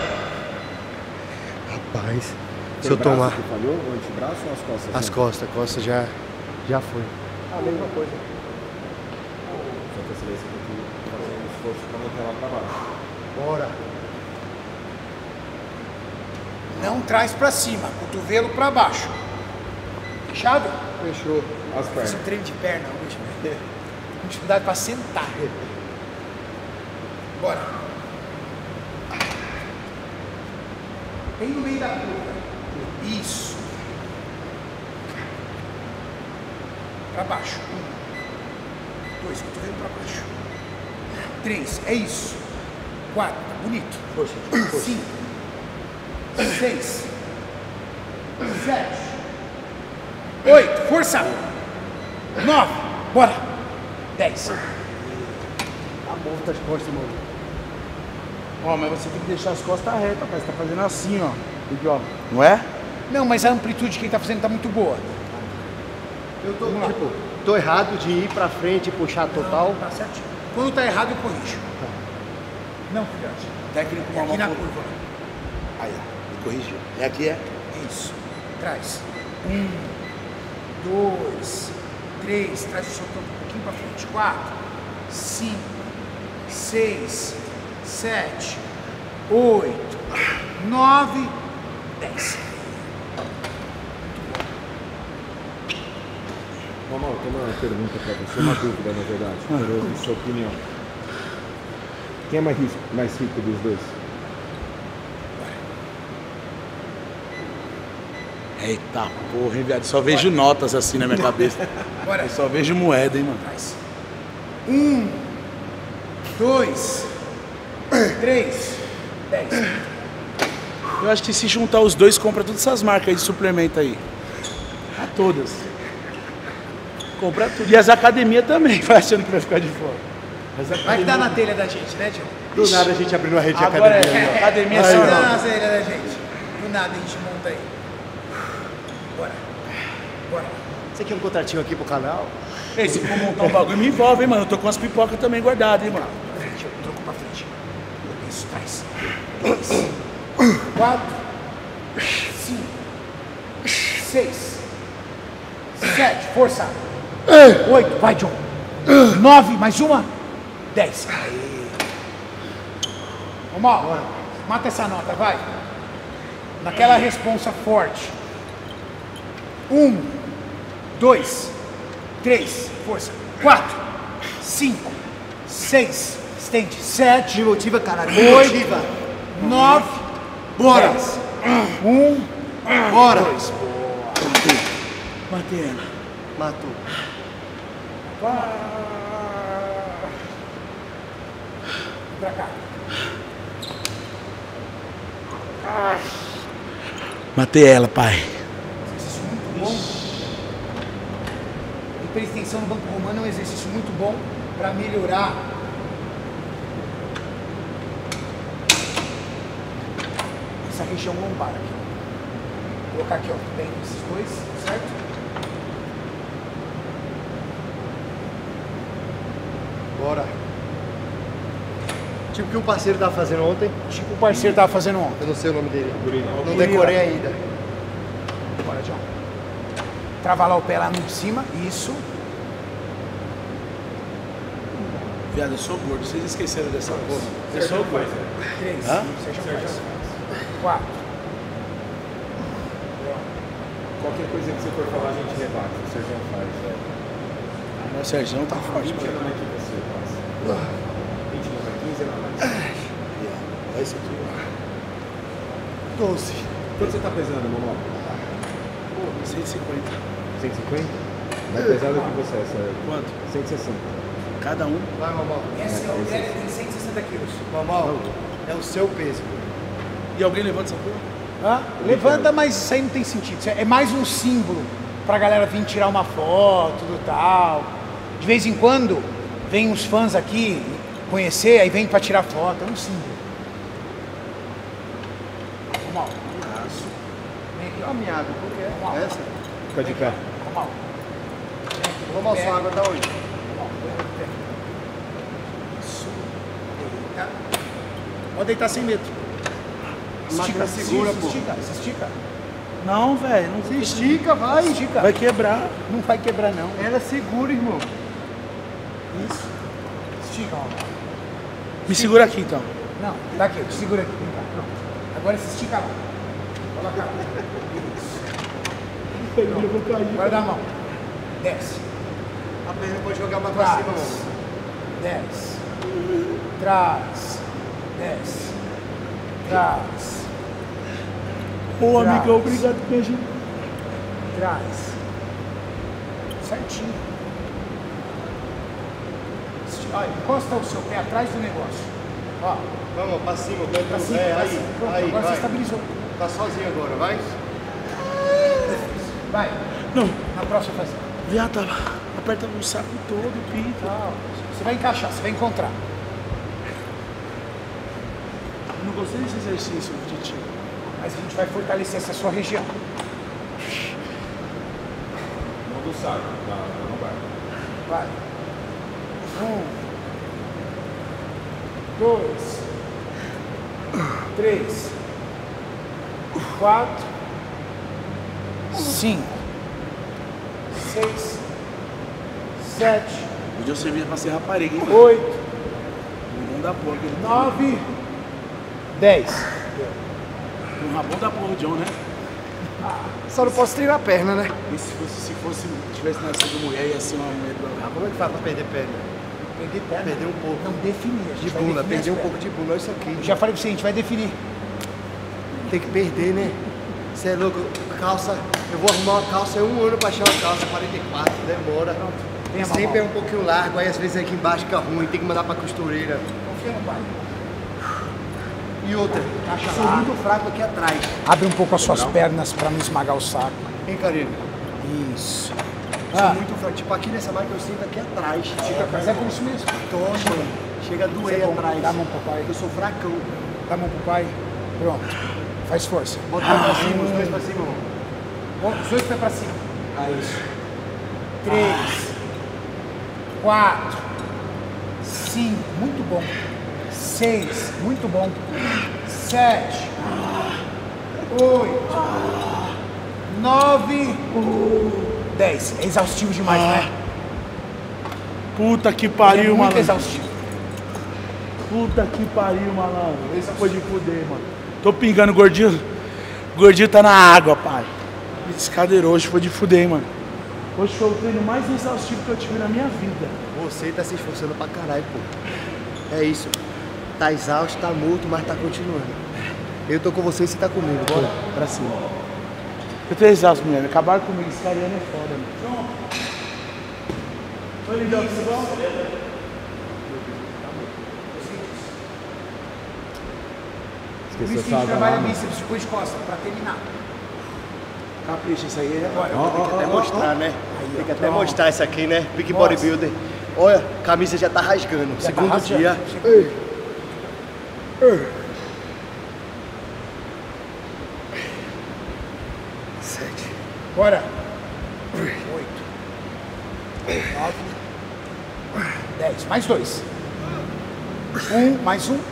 E: Rapaz, se eu tomar...
D: Que falhou, o antebraço ou as costas?
E: As costas já foi.
A: A mesma coisa.
D: Só que essa vez você tem que fazer um esforço pra manter ela pra baixo.
E: Bora.
A: Não traz pra cima, cotovelo pra baixo. Fechado?
E: Fechou.
D: As
A: Fiz
D: pernas.
A: um treino de perna hoje, né? Com dificuldade pra sentar. Bora. Bem no meio da curva. Isso. Pra baixo. 1, 2, cotovelo pra baixo. 3, é isso. 4, bonito. 5, 6, 7, 8, força. 9, bora. 10.
E: Tá bom, tá de costas, mano.
B: Ó, mas você tem que deixar as costas retas, rapaz. Você tá fazendo assim, ó. Aqui, ó. Não é?
A: Não, mas a amplitude que ele tá fazendo tá muito boa.
E: Eu tô, tipo, tô errado de ir pra frente e puxar total.
A: Tá certinho. Quando tá errado, eu corrijo. Não, filhote.
B: Técnico
A: É aqui na
B: normal.
A: curva.
B: Aí, ó. Me corrigiu. É aqui, é?
A: Isso. Traz. 1, 2, 3. Traz o soltão um pouquinho pra frente. 4, 5, 6, 7, 8, 9, 10.
D: Mamal, tem uma pergunta pra você, uma dúvida na verdade. Quero ouvir sua opinião. Quem é mais rico dos dois?
B: Eita porra, hein, viado? Só vejo notas assim na minha cabeça.
A: Bora.
B: Eu só vejo moeda, hein, mano?
A: Traz. 1, 2, 3, 10.
B: Eu acho que se juntar os dois, compra todas essas marcas aí de suplemento aí. A todas. Compra tudo. E as academias também, vai achando que vai ficar de fora.
A: Vai que dá na telha da gente, né, Tio?
E: Do nada a gente abrindo uma rede de
B: Agora
E: academia.
B: é academia
A: Vai
B: só
A: que dá
B: não.
A: na telha da gente. Do nada a gente monta aí. Bora. Bora.
E: Você quer um contratinho aqui pro canal?
B: Ei, se for montar um bagulho, me envolve, hein, mano. Eu tô com as pipocas também guardadas, hein, mano.
A: Pra frente, trocou pra frente. Isso, traz. 3, 4, 5, 6, 7, força. 8, vai, John. 9, mais uma. 10. Vamos lá. Mata essa nota, vai. Naquela responsa forte. 1, 2, 3, força. 4, 5, 6, estende. 7,
E: Me motiva, caralho.
A: 8,
E: Me motiva.
A: 9,
E: Bora.
A: 10. 1,
E: Bora.
A: 2.
B: Matei ela.
E: Matou.
A: Pra cá.
B: Matei ela, pai.
A: Exercício muito bom. Hiperextensão no banco romano é um exercício muito bom para melhorar essa região lombar aqui. Vou colocar aqui, ó, bem esses dois, certo?
E: Bora. Tipo o que o parceiro tava fazendo ontem.
A: Tipo o parceiro tava fazendo ontem.
E: Eu não sei o nome dele. Não
A: Gurila.
E: decorei ainda.
A: Bora, John. Travar lá o pé lá no de cima, isso.
B: Viado, eu sou gordo. Vocês esqueceram dessa porra. Eu sou gordo.
A: 3,
B: Hã?
A: Sérgio faz. 4.
D: Qualquer coisa que você for falar, a gente rebate. O Sérgio faz.
B: O Sérgio tá forte,
D: 20
B: mano.
D: não é que você passa. 20 não é 15, não é mais.
B: Olha isso aqui, ó.
E: 12.
D: Quanto você tá pesando, Momó?
B: 150.
D: 150? Mais pesado que você, Sérgio.
B: Quanto?
D: 160.
B: Cada um.
E: Vai, Mamal.
A: Esse é o dele, tem 160 quilos.
E: Mamal, é o seu peso.
B: E alguém levanta essa porra?
A: Hã? Levanta, mas isso aí não tem sentido. Isso é mais um símbolo pra galera vir tirar uma foto do tal. De vez em quando vem uns fãs aqui conhecer, aí vem pra tirar foto. É um símbolo. Vamos lá. Isso. Vem aqui, ó.
E: Caminhada, por quê?
A: Vamos lá.
E: Essa?
D: Fica de pé.
A: Vamos lá.
E: Mamal, sua água tá onde?
A: Isso. Eita. Pode deitar sem medo.
E: Máquina segura, pô.
A: Se estica.
B: Não, velho. Não
E: Se estica, vai.
A: Estica.
B: vai quebrar.
A: Não vai quebrar, não.
E: Ela segura, irmão.
A: Isso. Estica, ó.
B: Me segura aqui, então.
A: Não, tá aqui, te segura aqui. Vem cá. Pronto. Agora se estica lá. Coloca lá. Isso. Agora dá a mão. Desce.
E: A perna pode jogar mais pra
A: Traz.
E: cima, irmão.
A: Desce. Traz. Desce. Traz.
B: Ô,
A: Traz.
B: amigão, obrigado por me ajudar.
A: Traz. Certinho. Olha, encosta o seu pé atrás do negócio. Ó,
E: Vamos, pra cima, pé
A: pra cima,
E: é,
A: pra
E: aí,
A: cima. Pronto,
E: aí,
A: agora você
E: vai.
A: estabilizou.
E: Tá sozinho agora, vai.
A: Vai.
B: Não,
A: Na próxima fase.
B: viado, aperta no saco todo, pinto.
A: Não, você vai encaixar, você vai encontrar.
B: Eu não gostei desse exercício, Titi.
A: Mas a gente vai fortalecer essa sua região.
D: Mão do saco, tá? Não vai.
A: Vai. 1, 2, 3, 4, 5, 6, 7,
B: Hoje eu servia pra ser rapariga, hein?
A: 8,
B: Não dá porra.
A: 9, 10.
B: Um rabão da porra, John, né?
E: Só não posso treinar a perna, né?
B: E se tivesse nascido mulher, ia ser uma mulher do
E: Como é que faz pra perder perna?
A: Perder perna.
E: Perder um pouco.
A: Não definir. A gente
E: De
A: vai
E: bunda,
A: definir
E: perder
A: as
E: um pouco de bunda, olha isso aqui.
A: pernas. Já falei pra você, a gente vai definir.
E: Tem que perder, né? Você é louco, calça, eu vou arrumar uma calça, é 1 ano pra achar uma calça, 44, demora.
A: Vem a
E: Sempre
A: mamão.
E: é um pouquinho largo, aí às vezes aqui embaixo fica ruim, tem que mandar pra costureira.
A: Confia no pai.
E: E outra, sou muito fraco aqui atrás.
A: Abre um pouco as suas pernas pra não esmagar o saco.
E: Hein, Karina?
A: Isso.
E: Sou muito fraco. Tipo, aqui nessa máquina eu sinto aqui atrás.
A: Mas é por isso mesmo.
E: Toma, chega a
A: Isso
E: doer
A: é bom.
E: atrás.
A: Dá a mão pro pai.
E: Eu sou fracão.
A: Dá a mão pro pai. Pronto. Faz força.
E: Bota os dois pra cima, os dois pra cima, irmão.
A: Bom, os dois pés pra cima. Ah, isso. 3, 4, 5, muito bom. 6, muito bom. 7, 8, 9, 10. É exaustivo demais, né?
B: Puta que
A: É
B: pariu,
A: muito
B: malandro.
A: exaustivo.
B: Puta que pariu, malandro. Esse foi de fuder, mano. Tô pingando, gordinho. Gordinho tá na água, pai. Esse cadeiro hoje foi de fuder, hein, mano. Hoje foi o treino mais exaustivo que eu tive na minha vida.
E: Você tá se esforçando pra caralho, pô. É isso. Tá exausto, tá morto, mas tá continuando. Eu tô com você e você tá comigo. Bora.
B: Pra cima. Eu tô exausto, mulher. Acabaram comigo. Esse carinha é foda, mano. Oi, lindão, tudo bom?
A: Por isso
D: Esqueceu
A: que a
D: só
A: gente
D: água
A: trabalha
D: lá, mano.
A: bíceps depois de costa, pra terminar.
B: Capricha, isso aí é.
E: Tem que até mostrar, né? Tem que até
A: pronto.
E: mostrar isso aqui, né? Big
A: Mostra.
E: bodybuilder. Olha, a camisa já tá rasgando.
A: Já tá
E: Segundo
A: rasgando.
E: dia. Sete.
A: Bora. 8, 9, 10. Mais 2. 1, mais 1.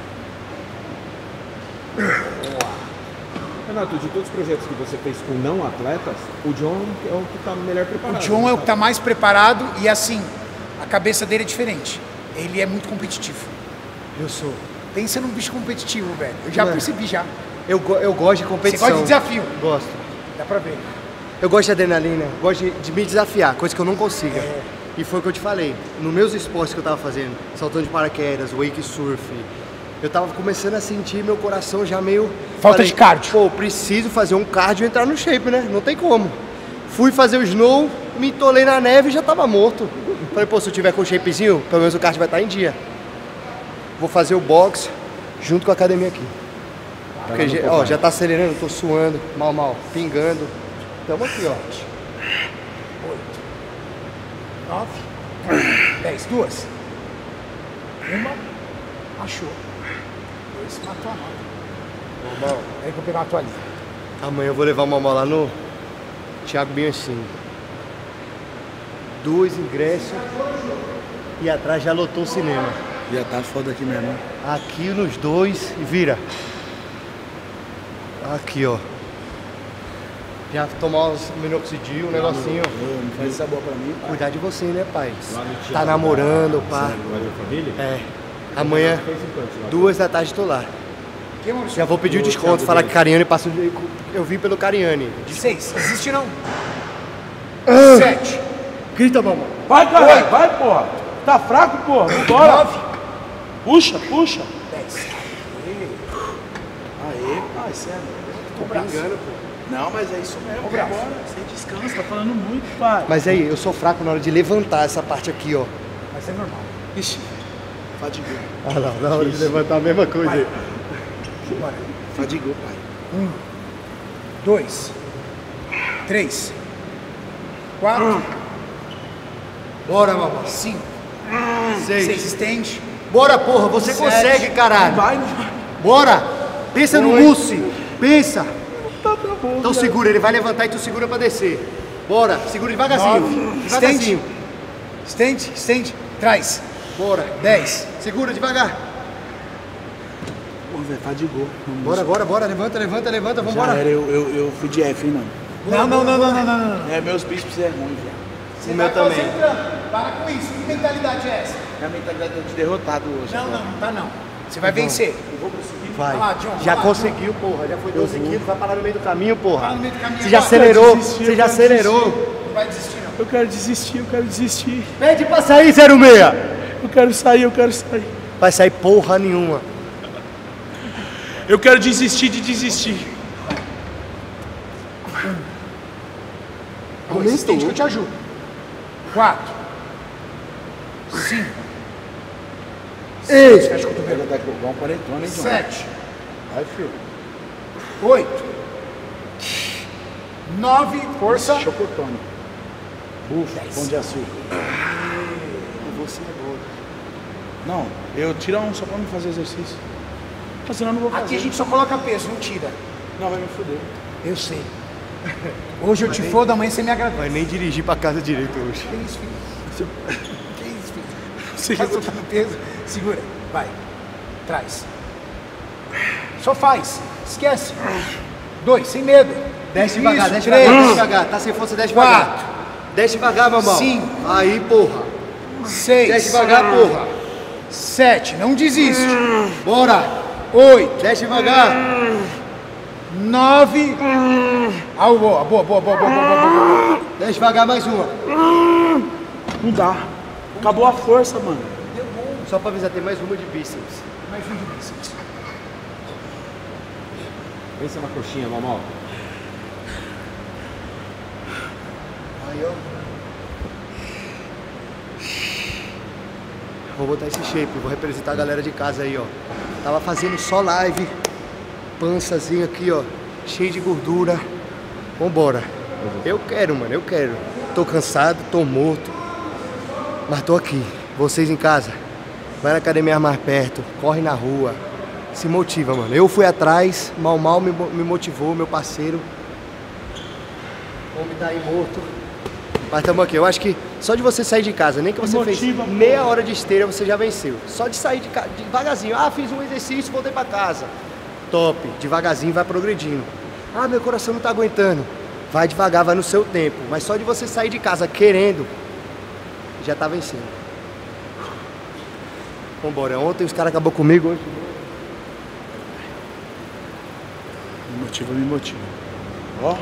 D: Renato, de todos os projetos que você fez com não atletas, o John é o que tá melhor
A: O
D: preparado.
A: John é o que tá mais preparado e assim, a cabeça dele é diferente. Ele é muito competitivo.
E: Eu sou.
A: Pensa num bicho competitivo, velho. Eu já
E: Não é?
A: percebi já.
E: Eu gosto de
A: Você
E: competição.
A: gosta de desafio.
E: Gosto.
A: Dá pra ver.
E: Eu gosto de adrenalina, gosto de me desafiar, coisa que eu não consiga. E foi o que eu te falei. Nos meus esportes que eu tava fazendo, saltando de paraquedas, wake surf, eu tava começando a sentir meu coração já meio...
A: Falta de cardio.
E: Pô, preciso fazer um cardio e entrar no shape, né? Não tem como. Fui fazer o snow, me entolei na neve e já tava morto. Falei, pô, se eu tiver com o shapezinho, pelo menos o cardio vai estar em dia. Vou fazer o box junto com a academia aqui. Porque, ó, já tá acelerando, tô suando, mal, pingando. Tamo aqui, ó.
A: 9, 10. 2. 1, achou. 2, matou a nota.
E: Normal.
A: Aí que eu pegar a toalhinha.
E: Amanhã eu vou levar uma mão lá no Thiago Bianchini. 2 ingressos e atrás já lotou o cinema.
B: Já tá foda aqui mesmo.
E: Aqui nos dois e vira. Aqui, ó. Já tomar uns minoxidil, um negocinho.
B: Não faz essa boa pra mim, pai.
E: Cuidar de você, né, pai?
D: Lá no
E: Tá
D: teatro
E: namorando, pá.
D: Lá de família?
E: É. Amanhã,
D: Fez enquanto lá?
E: 2 da tarde, tô lá.
A: Que, Maurício?
E: Já vou pedir o desconto, falar que Cariani passa o dia. Eu vim pelo Cariani.
A: 6. Existe não. 7.
E: Grita, mamãe.
B: Vai, caralho, vai, porra. Tá fraco, porra. Vambora.
A: 9.
B: Puxa, puxa.
A: 10.
B: Aê, pai, sério.
E: Tô brincando, pô.
B: Não, mas é isso mesmo.
A: O braço.
B: Vambora. Sem descanso, tá falando muito, pai.
E: Mas aí, eu sou fraco na hora de levantar essa parte aqui, ó.
A: Mas é normal.
B: Ixi, fadigou.
E: Ah lá, na hora de levantar a mesma coisa aí.
A: Bora.
B: Fadigou, pai.
A: 2. 3. 4.
E: Bora, mamãe.
A: 5.
E: 6.
A: 6. Estende.
E: Bora, porra, você
A: 7.
E: consegue, caralho.
B: Vai, não vai.
E: Bora. Pensa no
A: 8.
E: Mussi. Pensa.
B: Tá bom.
E: Então segura, ele vai levantar e tu segura pra descer. Bora, segura devagarzinho.
A: 9.
E: Devagarzinho.
A: Estende. Estende. Traz.
E: Bora.
A: 10.
E: Segura devagar.
B: Pô, velho, fadigou.
E: Bora. Levanta,
B: Já
E: vambora.
B: era, eu fui de F, hein, mano.
A: Não.
B: É, meus bíceps é ruim, velho.
A: Você
E: O meu
A: tá
E: também.
A: concentrando. Para com isso. Que mentalidade é essa?
B: Minha mentalidade é de derrotado hoje.
A: Não tá não. Você vai vencer.
E: Vai.
A: Vai lá, John,
E: Já
A: vai lá,
E: conseguiu, porra. Já foi 12 quilos, vai parar no meio do caminho, porra.
A: Para no meio do caminho
E: Você já
A: agora.
E: acelerou,
B: desistir,
E: você
B: eu
E: já
B: quero
E: acelerou.
A: Não vai desistir não.
B: Eu quero desistir.
E: Pede pra sair, 06.
B: Eu quero sair.
E: Vai sair porra nenhuma.
B: Eu quero desistir de desistir.
A: Estende que eu te ajudo. 4. 5.
E: Ei.
A: Fecha o cotovelo.
B: Tá igual um quarentona, hein, John?
A: 7.
B: Vai, filho.
A: 8. 9. Força.
B: Chocotone. Bufa,
A: 10.
B: pão de açúcar.
E: Você é bom.
B: Não, eu tiro um só pra me fazer exercício. Mas senão eu não vou fazer.
A: Aqui a gente só coloca peso, não tira.
B: Não, vai me foder.
A: Eu sei. Hoje eu te fodo, amanhã você me agradece.
E: Vai nem dirigir pra casa direito hoje.
A: Que isso, filho? Que isso, filho?
B: Você
A: Tá soltando peso? Segura. Vai. Traz. Só faz. Esquece. 2, sem medo.
E: Desce devagar,
A: Isso,
E: desce
A: 3.
E: devagar, desce devagar. Tá sem força, desce devagar.
A: 4.
E: Desce devagar, mamão.
A: 5.
E: Aí, porra.
A: 6.
E: Desce devagar, porra.
A: 7. Não desiste.
E: Bora.
A: 8.
E: Desce devagar.
A: 9. Ah, boa.
E: Desce devagar, mais uma.
B: Não dá. Acabou a força, mano.
E: Só pra avisar, tem mais uma de bíceps.
A: Mais um de bíceps.
D: Pensa na coxinha, mamão.
E: Aí, ó. Vou botar esse shape, vou representar a galera de casa aí, ó. Tava fazendo só live, pançazinho aqui, ó, cheio de gordura. Vambora. Eu quero, mano, eu quero. Tô cansado, tô morto, mas tô aqui. Vocês em casa, vai na academia mais perto, corre na rua, se motiva, mano. Eu fui atrás, mal me motivou, meu parceiro. O homem tá aí morto. Mas estamos aqui. Eu acho que só de você sair de casa, nem que você fez meia hora de esteira, você já venceu. Só de sair de casa, devagarzinho. Ah, fiz um exercício, voltei pra casa. Top. Devagarzinho, vai progredindo. Ah, meu coração não tá aguentando. Vai devagar, vai no seu tempo. Mas só de você sair de casa querendo, já tá vencendo. Vambora. Ontem os caras acabou comigo, hoje...
B: Me motiva. Ó.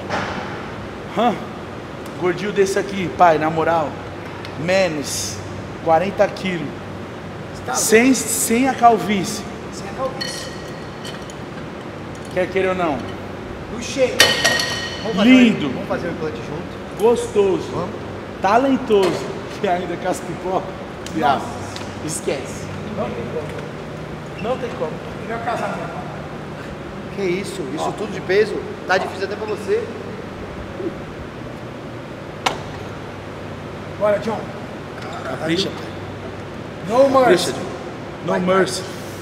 B: Gordinho desse aqui, pai, na moral. Menos 40 quilos. Sem a calvície.
A: Sem a calvície.
B: Quer querer ou não?
A: No shape.
B: Lindo.
E: Vamos fazer o implante junto.
B: Gostoso.
E: Vamos.
B: Talentoso. Que ainda casca pipoca.
A: Nossa.
B: Esquece. Não tem como.
A: Melhor casamento.
E: Que isso? Isso tudo de peso? Tá difícil até pra você.
A: Bora, John.
B: Capricha, pai.
A: No mercy.
B: Capricha, John. No mercy.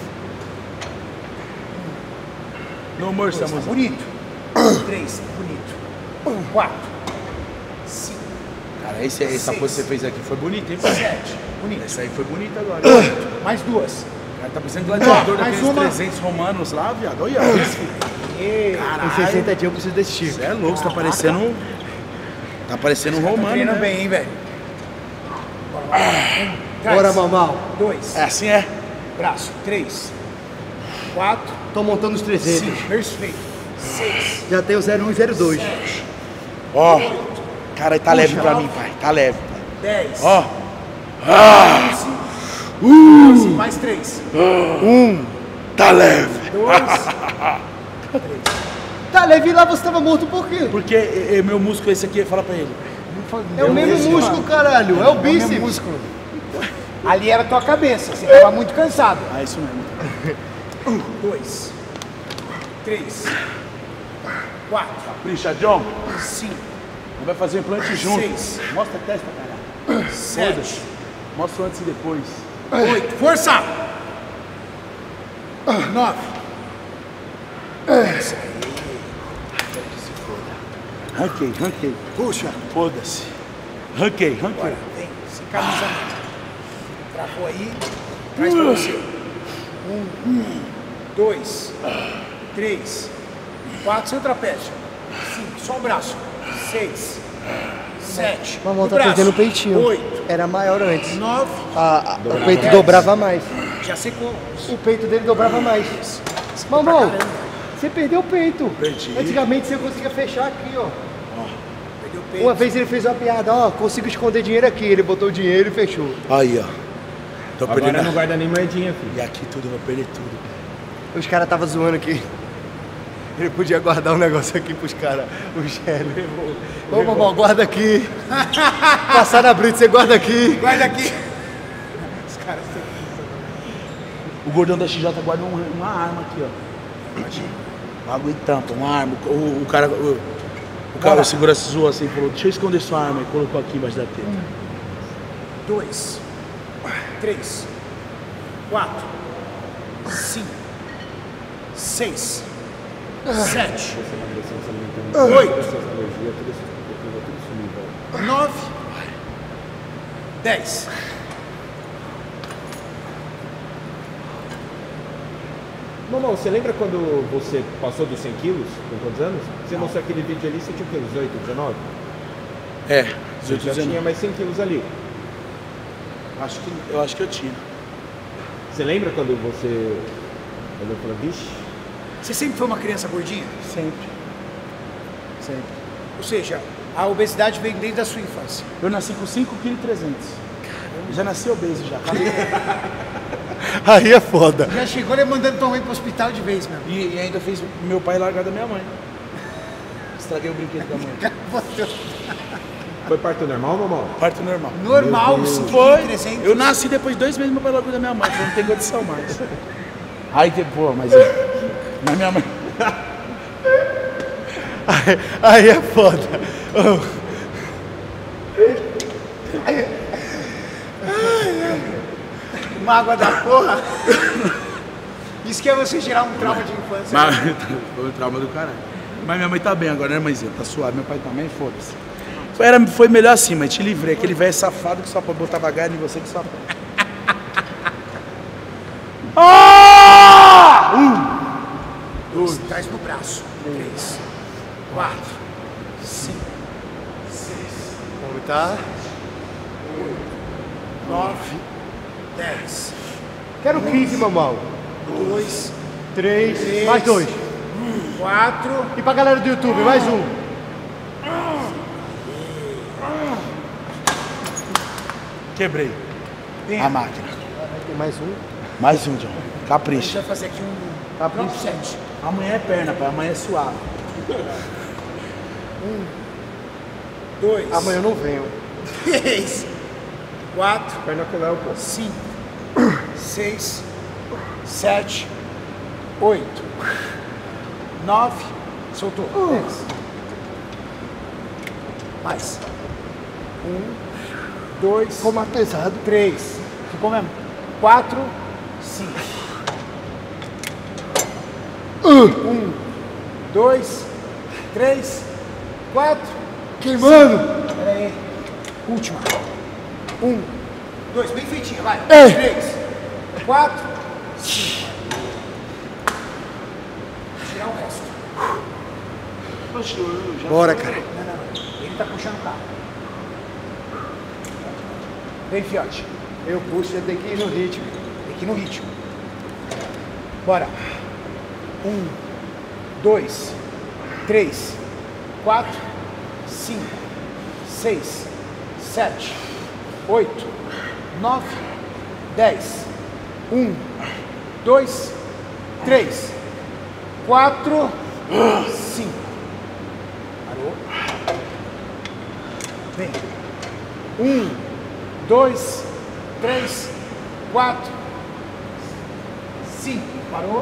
B: No mercy,
A: Tá
B: amor.
A: bonito. 3, bonito. 4. 5.
B: Cara, essa pose que você fez aqui foi bonita, hein, pai?
A: 7. Bonito.
B: Essa aí foi bonita agora.
A: Mais 2.
B: O cara tá pensando em gladiador
A: mais
B: daqueles
A: uma.
B: 300 romanos lá, viado. Olha isso, filho.
E: Em 60 dias eu preciso desse tipo.
B: Você é louco, você tá parecendo. Tá parecendo um romano.
A: Treinando
B: Né?
A: bem, hein, velho?
E: Bora, Mamal.
A: 2.
B: É assim, é.
A: Braço. 3. 4.
E: Tô montando os 300.
A: 5. Perfeito. 6.
E: Já tem o 01 e 02.
B: Ó. Cara, tá leve pra mim, pai. Tá leve.
A: 10.
B: Ó.
A: 12. Mais 3.
B: Tá leve.
A: 2.
E: Tá, Levi, lá você tava morto por quê?
B: Porque meu músculo, esse aqui, fala pra ele.
E: É o mesmo músculo, caralho. É o bíceps.
A: músculo. Ali era a tua cabeça. Você tava muito cansado.
B: Ah, isso mesmo.
A: 2. 3. 4.
B: Capricha, John.
A: 5.
B: Vai fazer o implante junto.
A: 6.
B: Mostra a testa, cara.
A: 7.
B: Mostra o antes e depois.
A: 8. Força! 9.
B: Ranquei. Puxa. Foda-se. Ranquei.
A: Agora, vem. Sem camisa não. Travou aí. Traz pra você. 1. 2. 3. 4. Seu trapézio. 5. Só o braço. 6. 7.
E: Mamão tá perdendo o peitinho.
A: 8.
E: Era maior antes.
A: 9.
E: O peito dobrava mais.
A: Já secou.
E: O peito dele dobrava mais. Mamão, você perdeu o peito.
B: Perdi.
E: Antigamente você conseguia fechar aqui, ó.
A: Perdeu o peito.
E: Uma vez ele fez uma piada, ó, consigo esconder dinheiro aqui. Ele botou o dinheiro e fechou.
B: Aí, ó. Tô
D: Agora
B: perdendo.
D: não guarda nem moedinha, filho.
B: E aqui tudo, vou perder tudo.
E: Os caras tava zoando aqui. Ele podia guardar um negócio aqui pros caras. O Gélio levou. Ô, mamão, guarda aqui. Passar na brita, você guarda aqui.
A: Guarda aqui.
B: O gordão da XJ guarda uma arma aqui, ó. Imagina. Água e tampa, uma arma. O cara, o segurança zoou assim e falou, deixa eu esconder sua arma. E colocou aqui embaixo da teta.
A: 2. 3. 4. 5. 6. 7. 8. 9. 10.
D: Mamão, você lembra quando você passou dos 100 quilos? Com quantos anos? Você mostrou aquele vídeo ali, você tinha o quê? 18, 19?
B: É,
D: Você
B: 18,
D: já
B: 19.
D: tinha mais 100 quilos ali.
B: Eu acho que eu tinha.
D: Você lembra quando você olhou e falou, vixe?
A: Você sempre foi uma criança gordinha?
B: Sempre.
A: Ou seja, a obesidade veio desde a sua infância.
B: Eu nasci com 5,3 kg. Já nasci obeso já.
E: Aí é foda.
A: Já chegou ele mandando tua mãe pro hospital de vez, meu.
B: E ainda fez meu pai largar da minha mãe. Estraguei o brinquedo da mãe.
D: Foi parto normal, mamão?
B: Parto normal.
A: Normal,
B: Foi.
A: 5.300.
B: Eu nasci depois de 2 meses meu pai largou da minha mãe. Falou, não tem condição mais. Aí pô, mas minha mãe.
E: Aí é foda.
A: Mágoa da porra. Isso que é você gerar um trauma de infância.
B: Mas, foi um trauma do caralho. Mas minha mãe tá bem agora, né, mãezinha? Tá suave. Meu pai também, foda-se. Foi melhor assim, mas te livrei. Aquele velho safado que só botava gás em você que só.
A: Traz no braço. 3, 4, 5, 6,
E: Como tá?
A: 9, 10,
E: Quero 15, mamão.
A: 2,
E: 3, mais 2.
A: 4.
E: E pra galera do YouTube, mais um.
B: Quebrei a máquina.
E: Tem mais um.
B: Mais um, John.
A: A gente
B: Capricha.
A: vai fazer aqui um
E: Capricha.
A: próprio set.
B: Amanhã é perna, pai. Amanhã é suave.
A: 2,
E: Amanhã eu não venho.
A: 3, 4,
D: Perna com o Léo, pô.
A: 5, 6, 7, 8, 9, soltou. 10. Mais. 1, 2,
E: Ficou mais pesado.
A: 3. Ficou mesmo? 4, 5. 1, 2, 3, 4.
E: Queimando.
A: Pera aí. Última. 1, 2, bem feitinha, vai.
E: Ei.
A: 3, 4, 5. Tirar o resto.
B: Poxa, eu já...
E: Bora, cara.
A: Não. Ele tá puxando o carro. Vem, fiote.
E: Eu puxo, você tem que ir no ritmo.
A: Tem que ir no ritmo. Bora. 1, 2, 3, 4, 5, 6, 7, 8, 9, 10. 1, 2, 3, 4, 5. Parou. Vem. 1, 2, 3, 4, 5. Parou.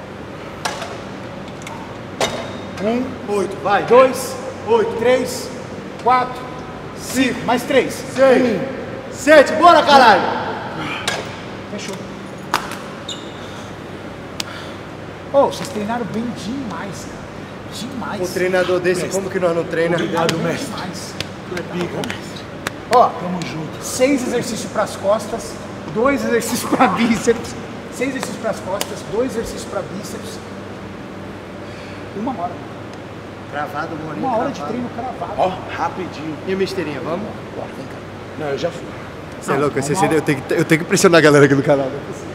A: 1,
E: 8, vai.
A: 2, 8, 3, 4, 5. Mais 3.
E: 6, 7, bora, caralho.
A: Fechou. Ô, vocês treinaram bem demais, cara. Demais.
E: Um treinador desse, como que nós não treina?
A: Obrigado, mestre. Demais.
B: Tu é pica, mestre.
A: Ó,
B: Tamo junto.
A: 6 exercícios para as costas, 2 exercícios para bíceps, 6 exercícios para as costas, 2 exercícios para bíceps. 1 hora.
E: Cravado, Morinho.
A: 1 hora de treino cravado.
B: Ó, rapidinho.
E: E a misteirinha, vamos?
A: Bora, vem cá.
B: Não, eu já fui.
E: Você é louco, eu tenho que pressionar a galera aqui do canal.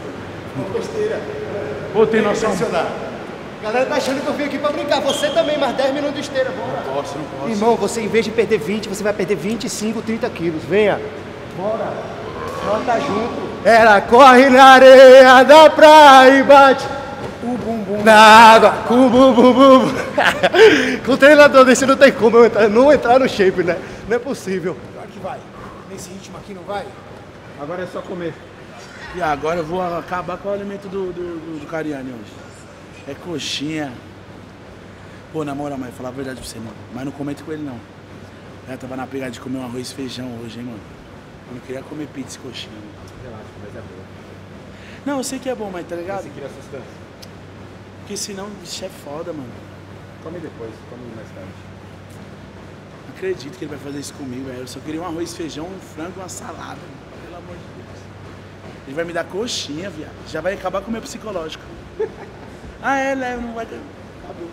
B: Pô, tem noção?
E: A galera tá achando que eu vim aqui pra brincar. Você também, mais 10 minutos de esteira, bora.
B: Não posso.
E: Irmão, você em vez de perder 20, você vai perder 25, 30 quilos. Venha. Bora. Nós tá junto. Ela corre na areia da praia e bate o bumbum na água. Com o bumbum. Com o treinador desse não tem como eu não entrar no shape, né? Não é possível.
A: Claro que vai. Nesse ritmo aqui não vai?
D: Agora é só comer.
B: E agora eu vou acabar com o alimento do Cariani hoje. É coxinha. Pô, na moral, mas falar a verdade pra você, mano. Mas não comento com ele, não. Eu tava na pegada de comer um arroz e feijão hoje, hein, mano. Eu não queria comer pizza e coxinha, mano.
D: Relaxa, mas é boa.
B: Não, eu sei que é bom, mas tá ligado?
D: Você queria sustância?
B: Porque senão, bicho, é foda, mano.
D: Come depois, come mais tarde.
B: Não acredito que ele vai fazer isso comigo, velho. Eu só queria um arroz, feijão, um frango e uma salada, mano. Pelo amor de Deus. Ele vai me dar coxinha, viado. Já vai acabar com o meu psicológico. Ah, é, leva, não vai... Acabou.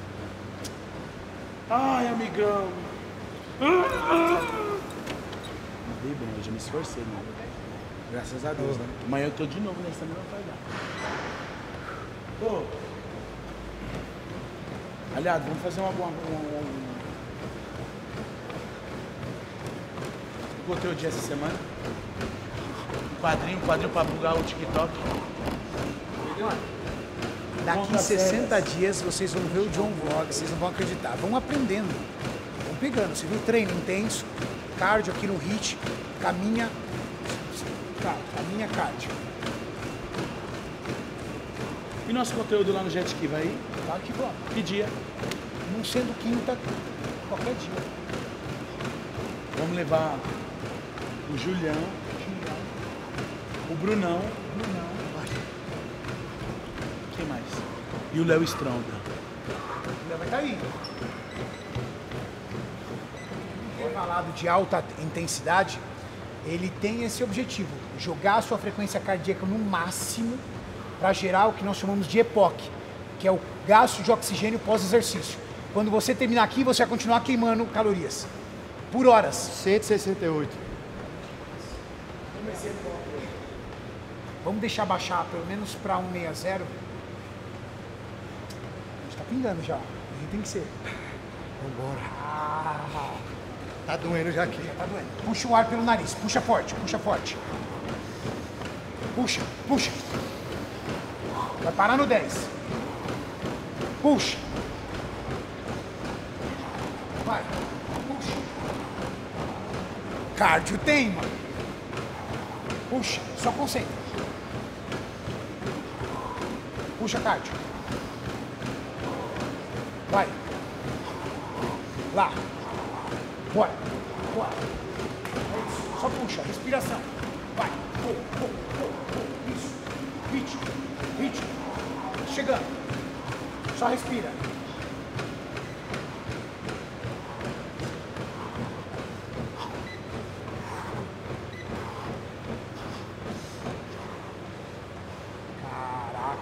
B: Ai, amigão. Não dei bem, hoje eu me esforcei, mano. Graças a Deus, né? Amanhã eu tô de novo nessa mesma pegada. Ô. Aliado, vamos fazer uma boa... Eu botei o dia essa semana. Um quadrinho pra bugar o TikTok.
A: Daqui 60 dias vocês vão ver o John Vlog, vocês não vão acreditar. Vão aprendendo, vão pegando. Você viu o treino intenso, cardio aqui no HIIT, caminha cardio.
B: E nosso conteúdo lá no Jet Ski vai ir?
A: Claro que vamos.
B: Que dia?
A: Não sendo quinta, qualquer dia.
B: Vamos levar o Julião, o Brunão. Quem mais? E o Léo Stronda.
A: Ainda vai estar aí. Falado de alta intensidade, ele tem esse objetivo, jogar a sua frequência cardíaca no máximo para gerar o que nós chamamos de EPOC, que é o gasto de oxigênio pós-exercício. Quando você terminar aqui, você vai continuar queimando calorias por horas.
E: 168.
A: Vamos deixar baixar pelo menos para 160. A gente tá pingando já. A gente tem que ser.
E: Vambora.
A: Ah,
E: Tá doendo já aqui.
A: tá doendo. Puxa o ar pelo nariz. Puxa forte, puxa forte. Puxa, puxa. Vai parar no 10. Puxa. Vai. Puxa. Cardio tem, mano. Puxa, só concentra. Puxa, cardio. Vai. Lá. Bora. Bora. Isso. Só puxa. Respiração. Vai. Isso. Ritmo. Ritmo. Chegando. Só respira.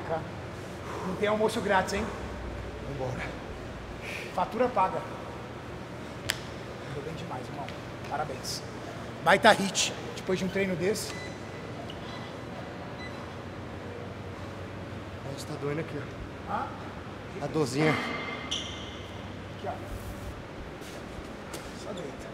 A: Caraca. Não tem almoço grátis, hein?
E: Vambora.
A: Fatura paga. Andou bem demais, irmão. Parabéns. Baita hit. Depois de um treino desse.
E: Nossa, tá doendo aqui, ó.
A: Ah,
E: A dorzinha.
A: aqui, ó. Só deita.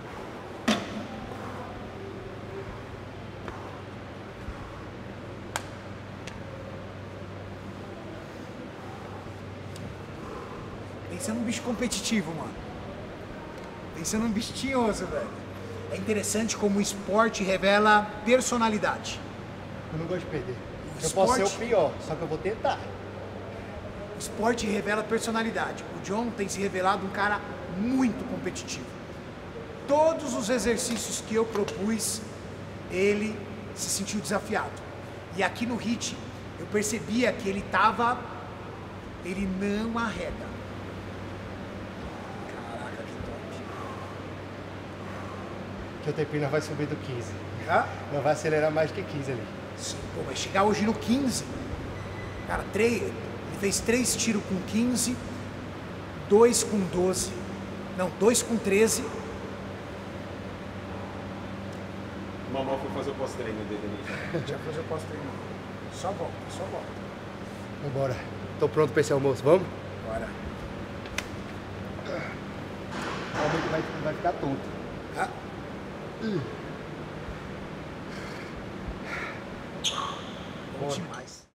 A: Pensando num bicho competitivo, mano. Pensando num bicho tinhoso, velho. É interessante como o esporte revela personalidade.
E: Eu não gosto de perder. Eu
A: Esporte-
E: posso ser o pior, só que eu vou tentar.
A: O esporte revela personalidade. O John tem se revelado um cara muito competitivo. Todos os exercícios que eu propus, ele se sentiu desafiado. E aqui no HIIT, eu percebia que ele não arrega. Caraca, que top.
E: Que o tempinho não vai subir do 15.
A: Hã?
E: Não vai acelerar mais que 15 ali.
A: Sim, pô, vai chegar hoje no 15. Cara, ele fez 3 tiros com 15, 2 com 12, não, 2 com 13.
D: O Mamão foi fazer o pós-treino dele ali.
A: Já fazer o pós-treino. Só volta, só volta.
E: Vambora. Tô pronto pra esse almoço, vamos?
A: Bora.
E: Realmente vai ficar tonto.
A: Ah. Bom demais.